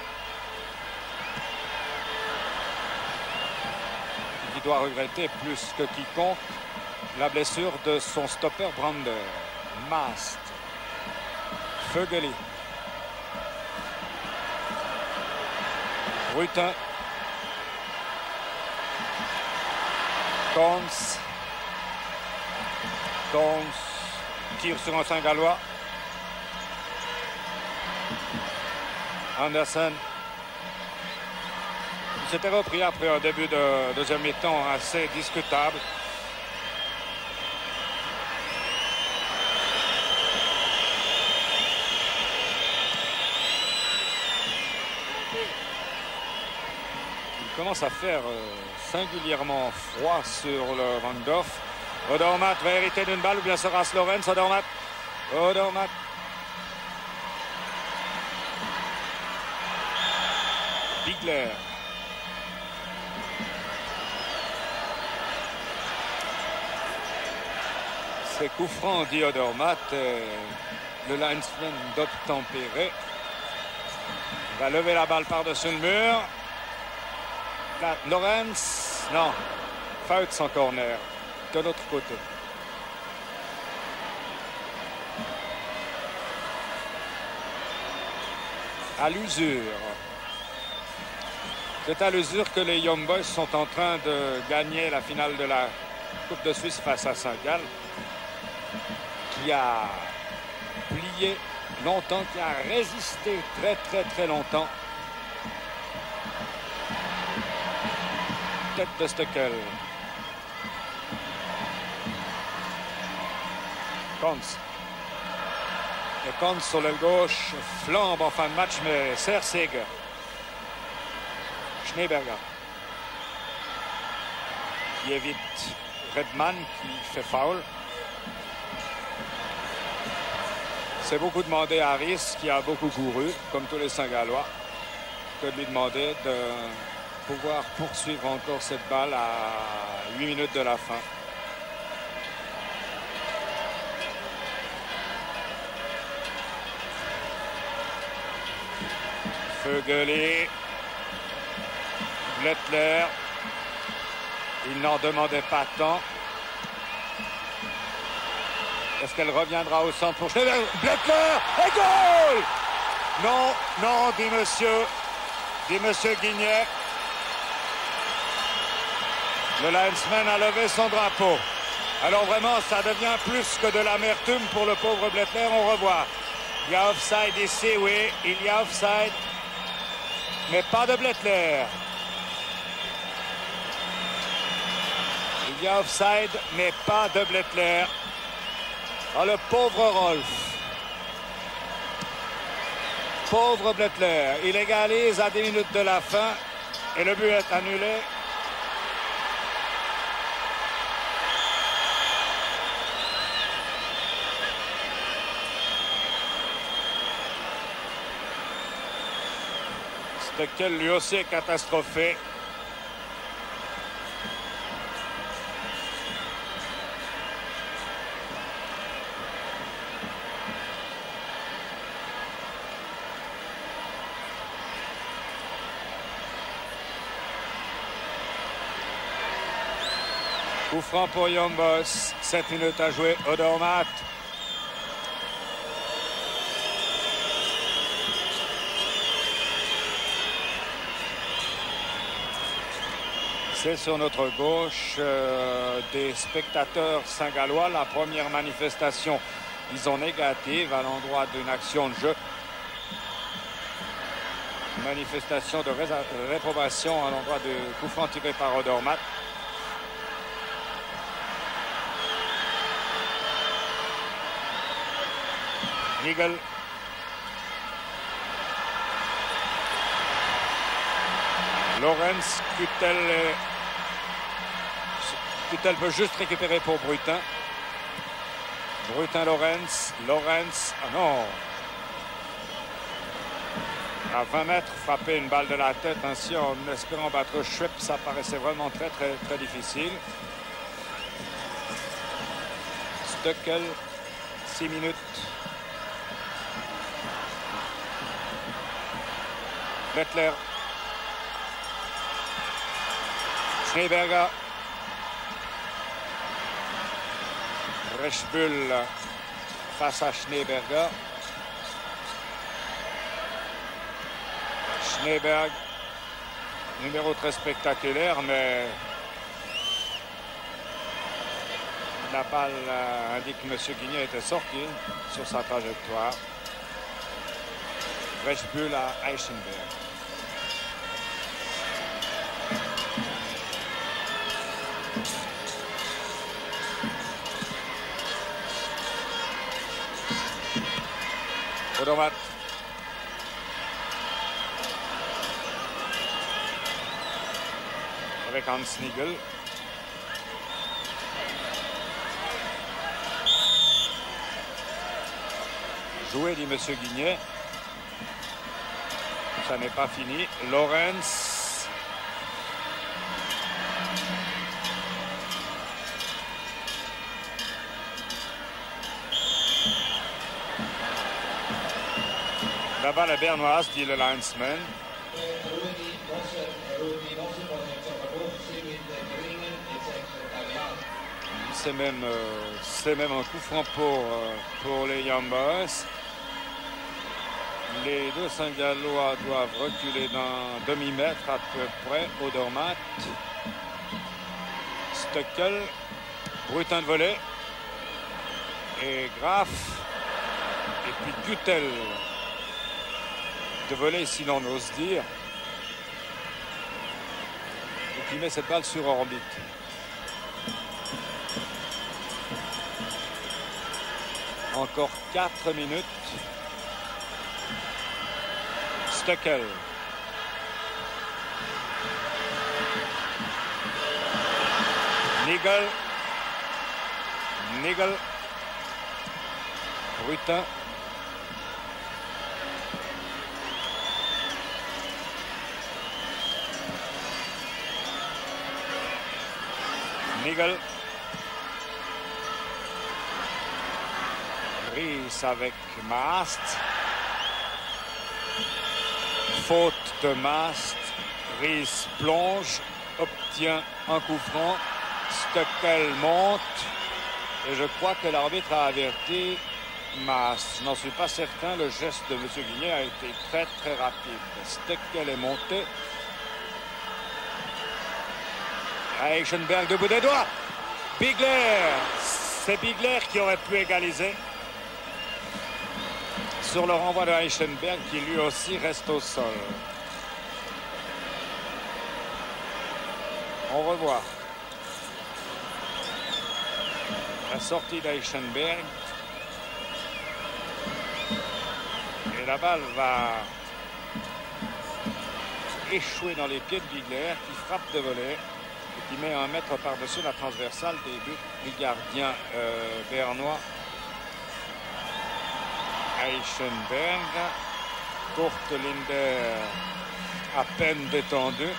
Qui doit regretter plus que quiconque la blessure de son stopper Brander. Mast. Fögeli. Rutin. Cons. Cons tire sur un Saint-Gallois. Andersen. Il s'était repris après un début de deuxième mi-temps assez discutable. Il commence à faire euh, singulièrement froid sur le Rangdorf. Odermatt va hériter d'une balle ou bien sera-ce Lorenz? Odermatt. Odermatt. Bigler. C'est coup franc, dit Odermatt. Le linesman d'obtempérer va lever la balle par-dessus le mur. Là, Lorenz, non, Fouts en corner, de l'autre côté. À l'usure. C'est à l'usure que les Young Boys sont en train de gagner la finale de la Coupe de Suisse face à Saint-Gall, qui a plié longtemps, qui a résisté très très très longtemps. Tête de Stöckel. Cons. Et Cons sur l'aile gauche flambe en fin de match, mais sert Seger. Schneeberger. Qui évite Redman qui fait foul. C'est beaucoup demandé à Harris qui a beaucoup couru, comme tous les Saint-Gallois, que de lui demander de pouvoir poursuivre encore cette balle à huit minutes de la fin. Fögeli. Blättler. Il n'en demandait pas tant. Est-ce qu'elle reviendra au centre pour Schneeberger? Blättler et goal! Non, non, dit monsieur, dit monsieur Guignet. Le linesman a levé son drapeau. Alors vraiment, ça devient plus que de l'amertume pour le pauvre Blättler. On revoit. Il y a offside ici, oui, il y a offside. Mais pas de Blättler. Il y a offside, mais pas de Blättler. Oh, le pauvre Rolf. Pauvre Blättler. Il égalise à dix minutes de la fin et le but est annulé. Stöckel lui aussi est catastrophé. Coup franc pour Young Boys. sept minutes à jouer. Odermatt. C'est sur notre gauche euh, des spectateurs saint-gallois. La première manifestation, disons négative, à l'endroit d'une action de jeu. Manifestation de ré réprobation à l'endroit du coup franc tiré par Odermatt. Nigel. Lorenz, Kutel. Kutel peut juste récupérer pour Brutin. Brutin, Lorenz. Lorenz. Ah non. À vingt mètres, frapper une balle de la tête ainsi en espérant battre Schwepp, ça paraissait vraiment très très très difficile. Stöckel, six minutes. Vettler. Schneeberger. Reichsbull face à Schneeberger. Schneeberg, numéro très spectaculaire, mais la balle euh, indique que M. Guignet était sorti sur sa trajectoire. Reichsbull à Eichenberg. Odomat. Avec Hans Nigel. Joué, dit M. Guignet. Ça n'est pas fini. Lorenz. La balle est bernoise, dit le linesman. C'est même, euh, c'est même un coup franc pour, euh, pour les Young Boys. Les deux Saint-Gallois doivent reculer d'un demi-mètre à peu près. Odermatt. Stöckel. Brutin de volée. Et Graf. Et puis Kutel de volée, si l'on ose dire. Et qui met cette balle sur orbite. Encore quatre minutes. Stöckel. Nigel. Nigel. Brutin. Nigel. Ries avec Mast. Faute de Mast. Ries plonge, obtient un coup franc. Stöckel monte. Et je crois que l'arbitre a averti Mast. Je n'en suis pas certain. Le geste de M. Guignet a été très très rapide. Stöckel est monté. Eichenberg debout des doigts. Bigler. C'est Bigler qui aurait pu égaliser. Sur le renvoi de Eichenberg qui lui aussi reste au sol. On revoit la sortie d'Eichenberg. Et la balle va échouer dans les pieds de Bigler qui frappe de volée et qui met un mètre par-dessus la transversale des buts du gardien euh, bernois. Eichenberg, courte Linder à peine détendue.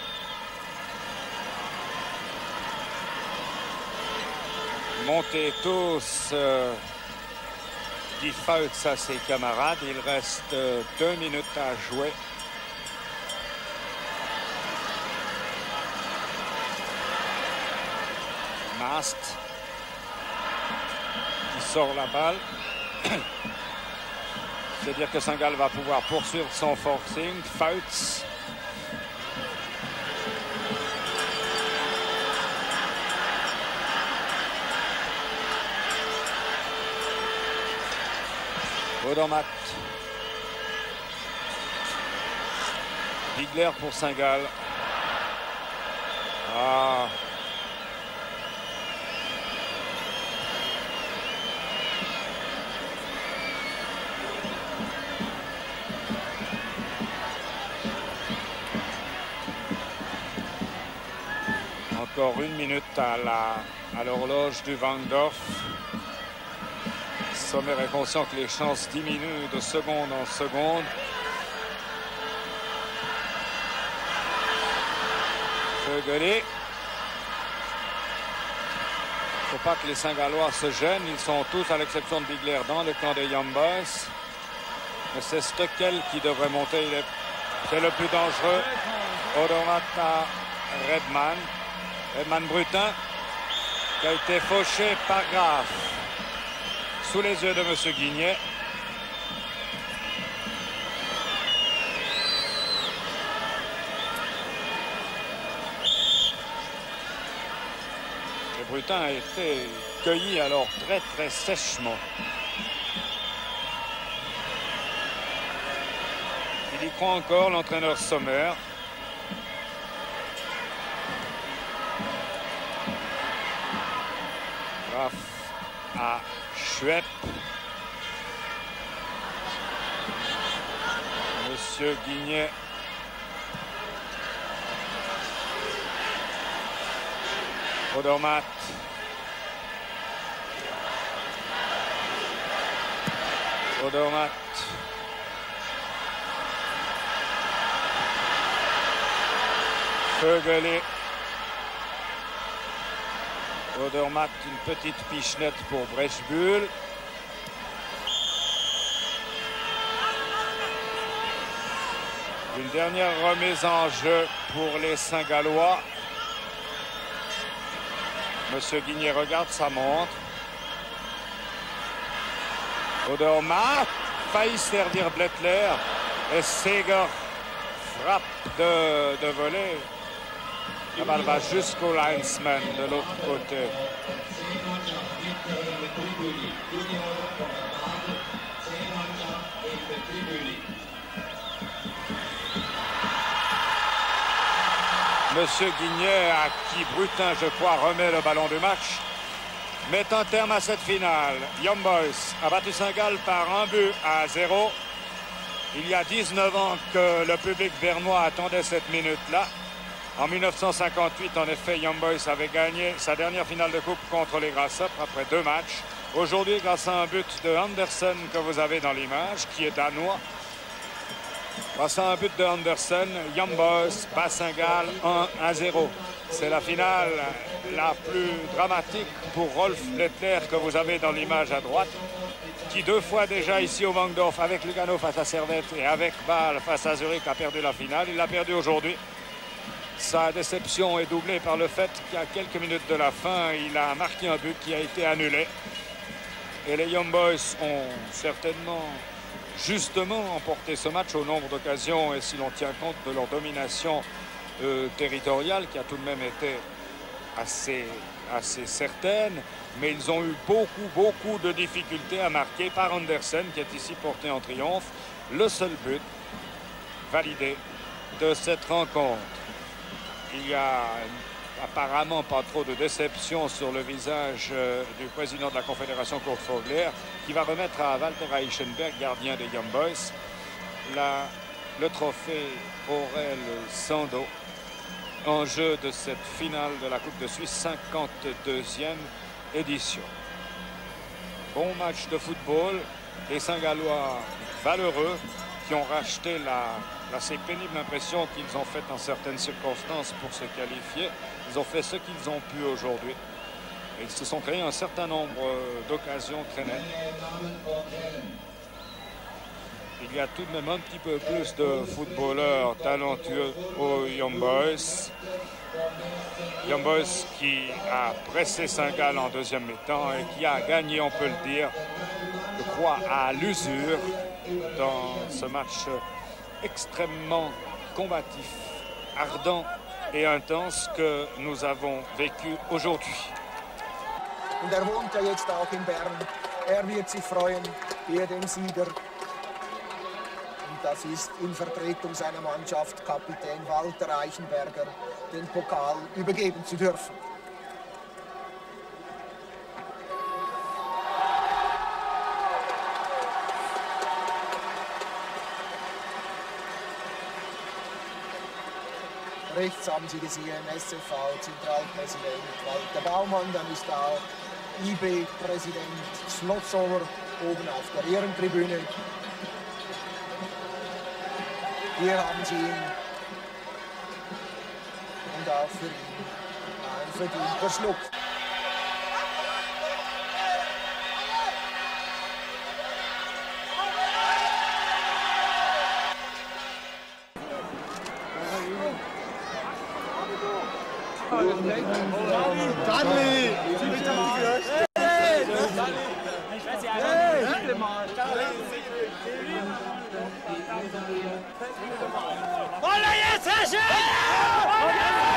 Montez tous, euh, dit Fautz à ses camarades. Il reste euh, deux minutes à jouer. Mast qui sort la balle. C'est-à-dire que Saint-Gall va pouvoir poursuivre son forcing. Fautz. Odermatt. Bigler pour Saint-Gall. Ah. encore une minute à la à l'horloge du Wangdorf. Sommer est conscient que les chances diminuent de seconde en seconde. Fögeli. Il ne faut pas que les Saint-Gallois se gênent. Ils sont tous, à l'exception de Bigler, dans le camp des Young Boys. Mais c'est Stockel qui devrait monter. C'est le plus dangereux. Odomatta Redman. Redman Brutin qui a été fauché par Graf. Sous les yeux de M. Guignet. Et Brutin a été cueilli alors très très sèchement. Il y croit encore, l'entraîneur Sommer. Graf à Schwepp. Monsieur Guignet. Odermatt. Odermatt. Fögeli. Odermatt, une petite pichenette pour Brechbuhl. Une dernière remise en jeu pour les Saint-Gallois. Monsieur Guignet regarde sa montre. Odermatt faillit servir Blättler et Seger frappe de, de volée. La balle va jusqu'au linesman de l'autre côté. Monsieur Guignet, à qui Brutin, je crois, remet le ballon du match, met un terme à cette finale. Young Boys a battu Saint-Gall par un but à zéro. Il y a dix-neuf ans que le public bernois attendait cette minute-là. En mille neuf cent cinquante-huit, en effet, Young Boys avait gagné sa dernière finale de coupe contre les Grasshoppers après deux matchs. Aujourd'hui, grâce à un but de Andersen que vous avez dans l'image, qui est danois, grâce à un but de Andersen, Young Boys bat Saint-Gall un à zéro. C'est la finale la plus dramatique pour Rolf Blättler que vous avez dans l'image à droite, qui deux fois déjà ici au Wangdorf, avec Lugano face à Servette et avec Bâle face à Zurich, a perdu la finale. Il l'a perdu aujourd'hui. Sa déception est doublée par le fait qu'à quelques minutes de la fin, il a marqué un but qui a été annulé. Et les Young Boys ont certainement, justement, emporté ce match au nombre d'occasions, et si l'on tient compte de leur domination euh, territoriale, qui a tout de même été assez, assez certaine, mais ils ont eu beaucoup, beaucoup de difficultés à marquer par Andersen, qui est ici porté en triomphe. Le seul but validé de cette rencontre. Il y a apparemment pas trop de déception sur le visage euh, du président de la Confédération, Kurt Vogler, qui va remettre à Walter Eichenberg, gardien des Young Boys, la, le trophée Aurel Sando, en jeu de cette finale de la Coupe de Suisse, cinquante-deuxième édition. Bon match de football, les Saint-Gallois valeureux qui ont racheté la l'assez pénible impression qu'ils ont faite en certaines circonstances pour se qualifier. Ils ont fait ce qu'ils ont pu aujourd'hui. Et ils se sont créés un certain nombre d'occasions très nettes. Il y a tout de même un petit peu plus de footballeurs talentueux aux Young Boys. Young Boys qui a pressé Saint-Gall en deuxième mi-temps et qui a gagné, on peut le dire, je crois, à l'usure dans ce match extrêmement combatif, ardent et intense que nous avons vécu aujourd'hui. Und er wohnt ja jetzt auch in Bern. Er wird sich freuen über den Sieger. Und das ist in Vertretung seiner Mannschaft Kapitän Walter Eichenberger, den Pokal übergeben zu dürfen. Rechts haben Sie gesehen, S C V-Zentralpräsident Walter Baumann, dann ist da I B-Präsident Slotzower oben auf der Ehrentribüne. Hier haben Sie ihn und auch für ihn ein verdienter Schluck. Dudley! Holla jetzt, Herr Schäfer!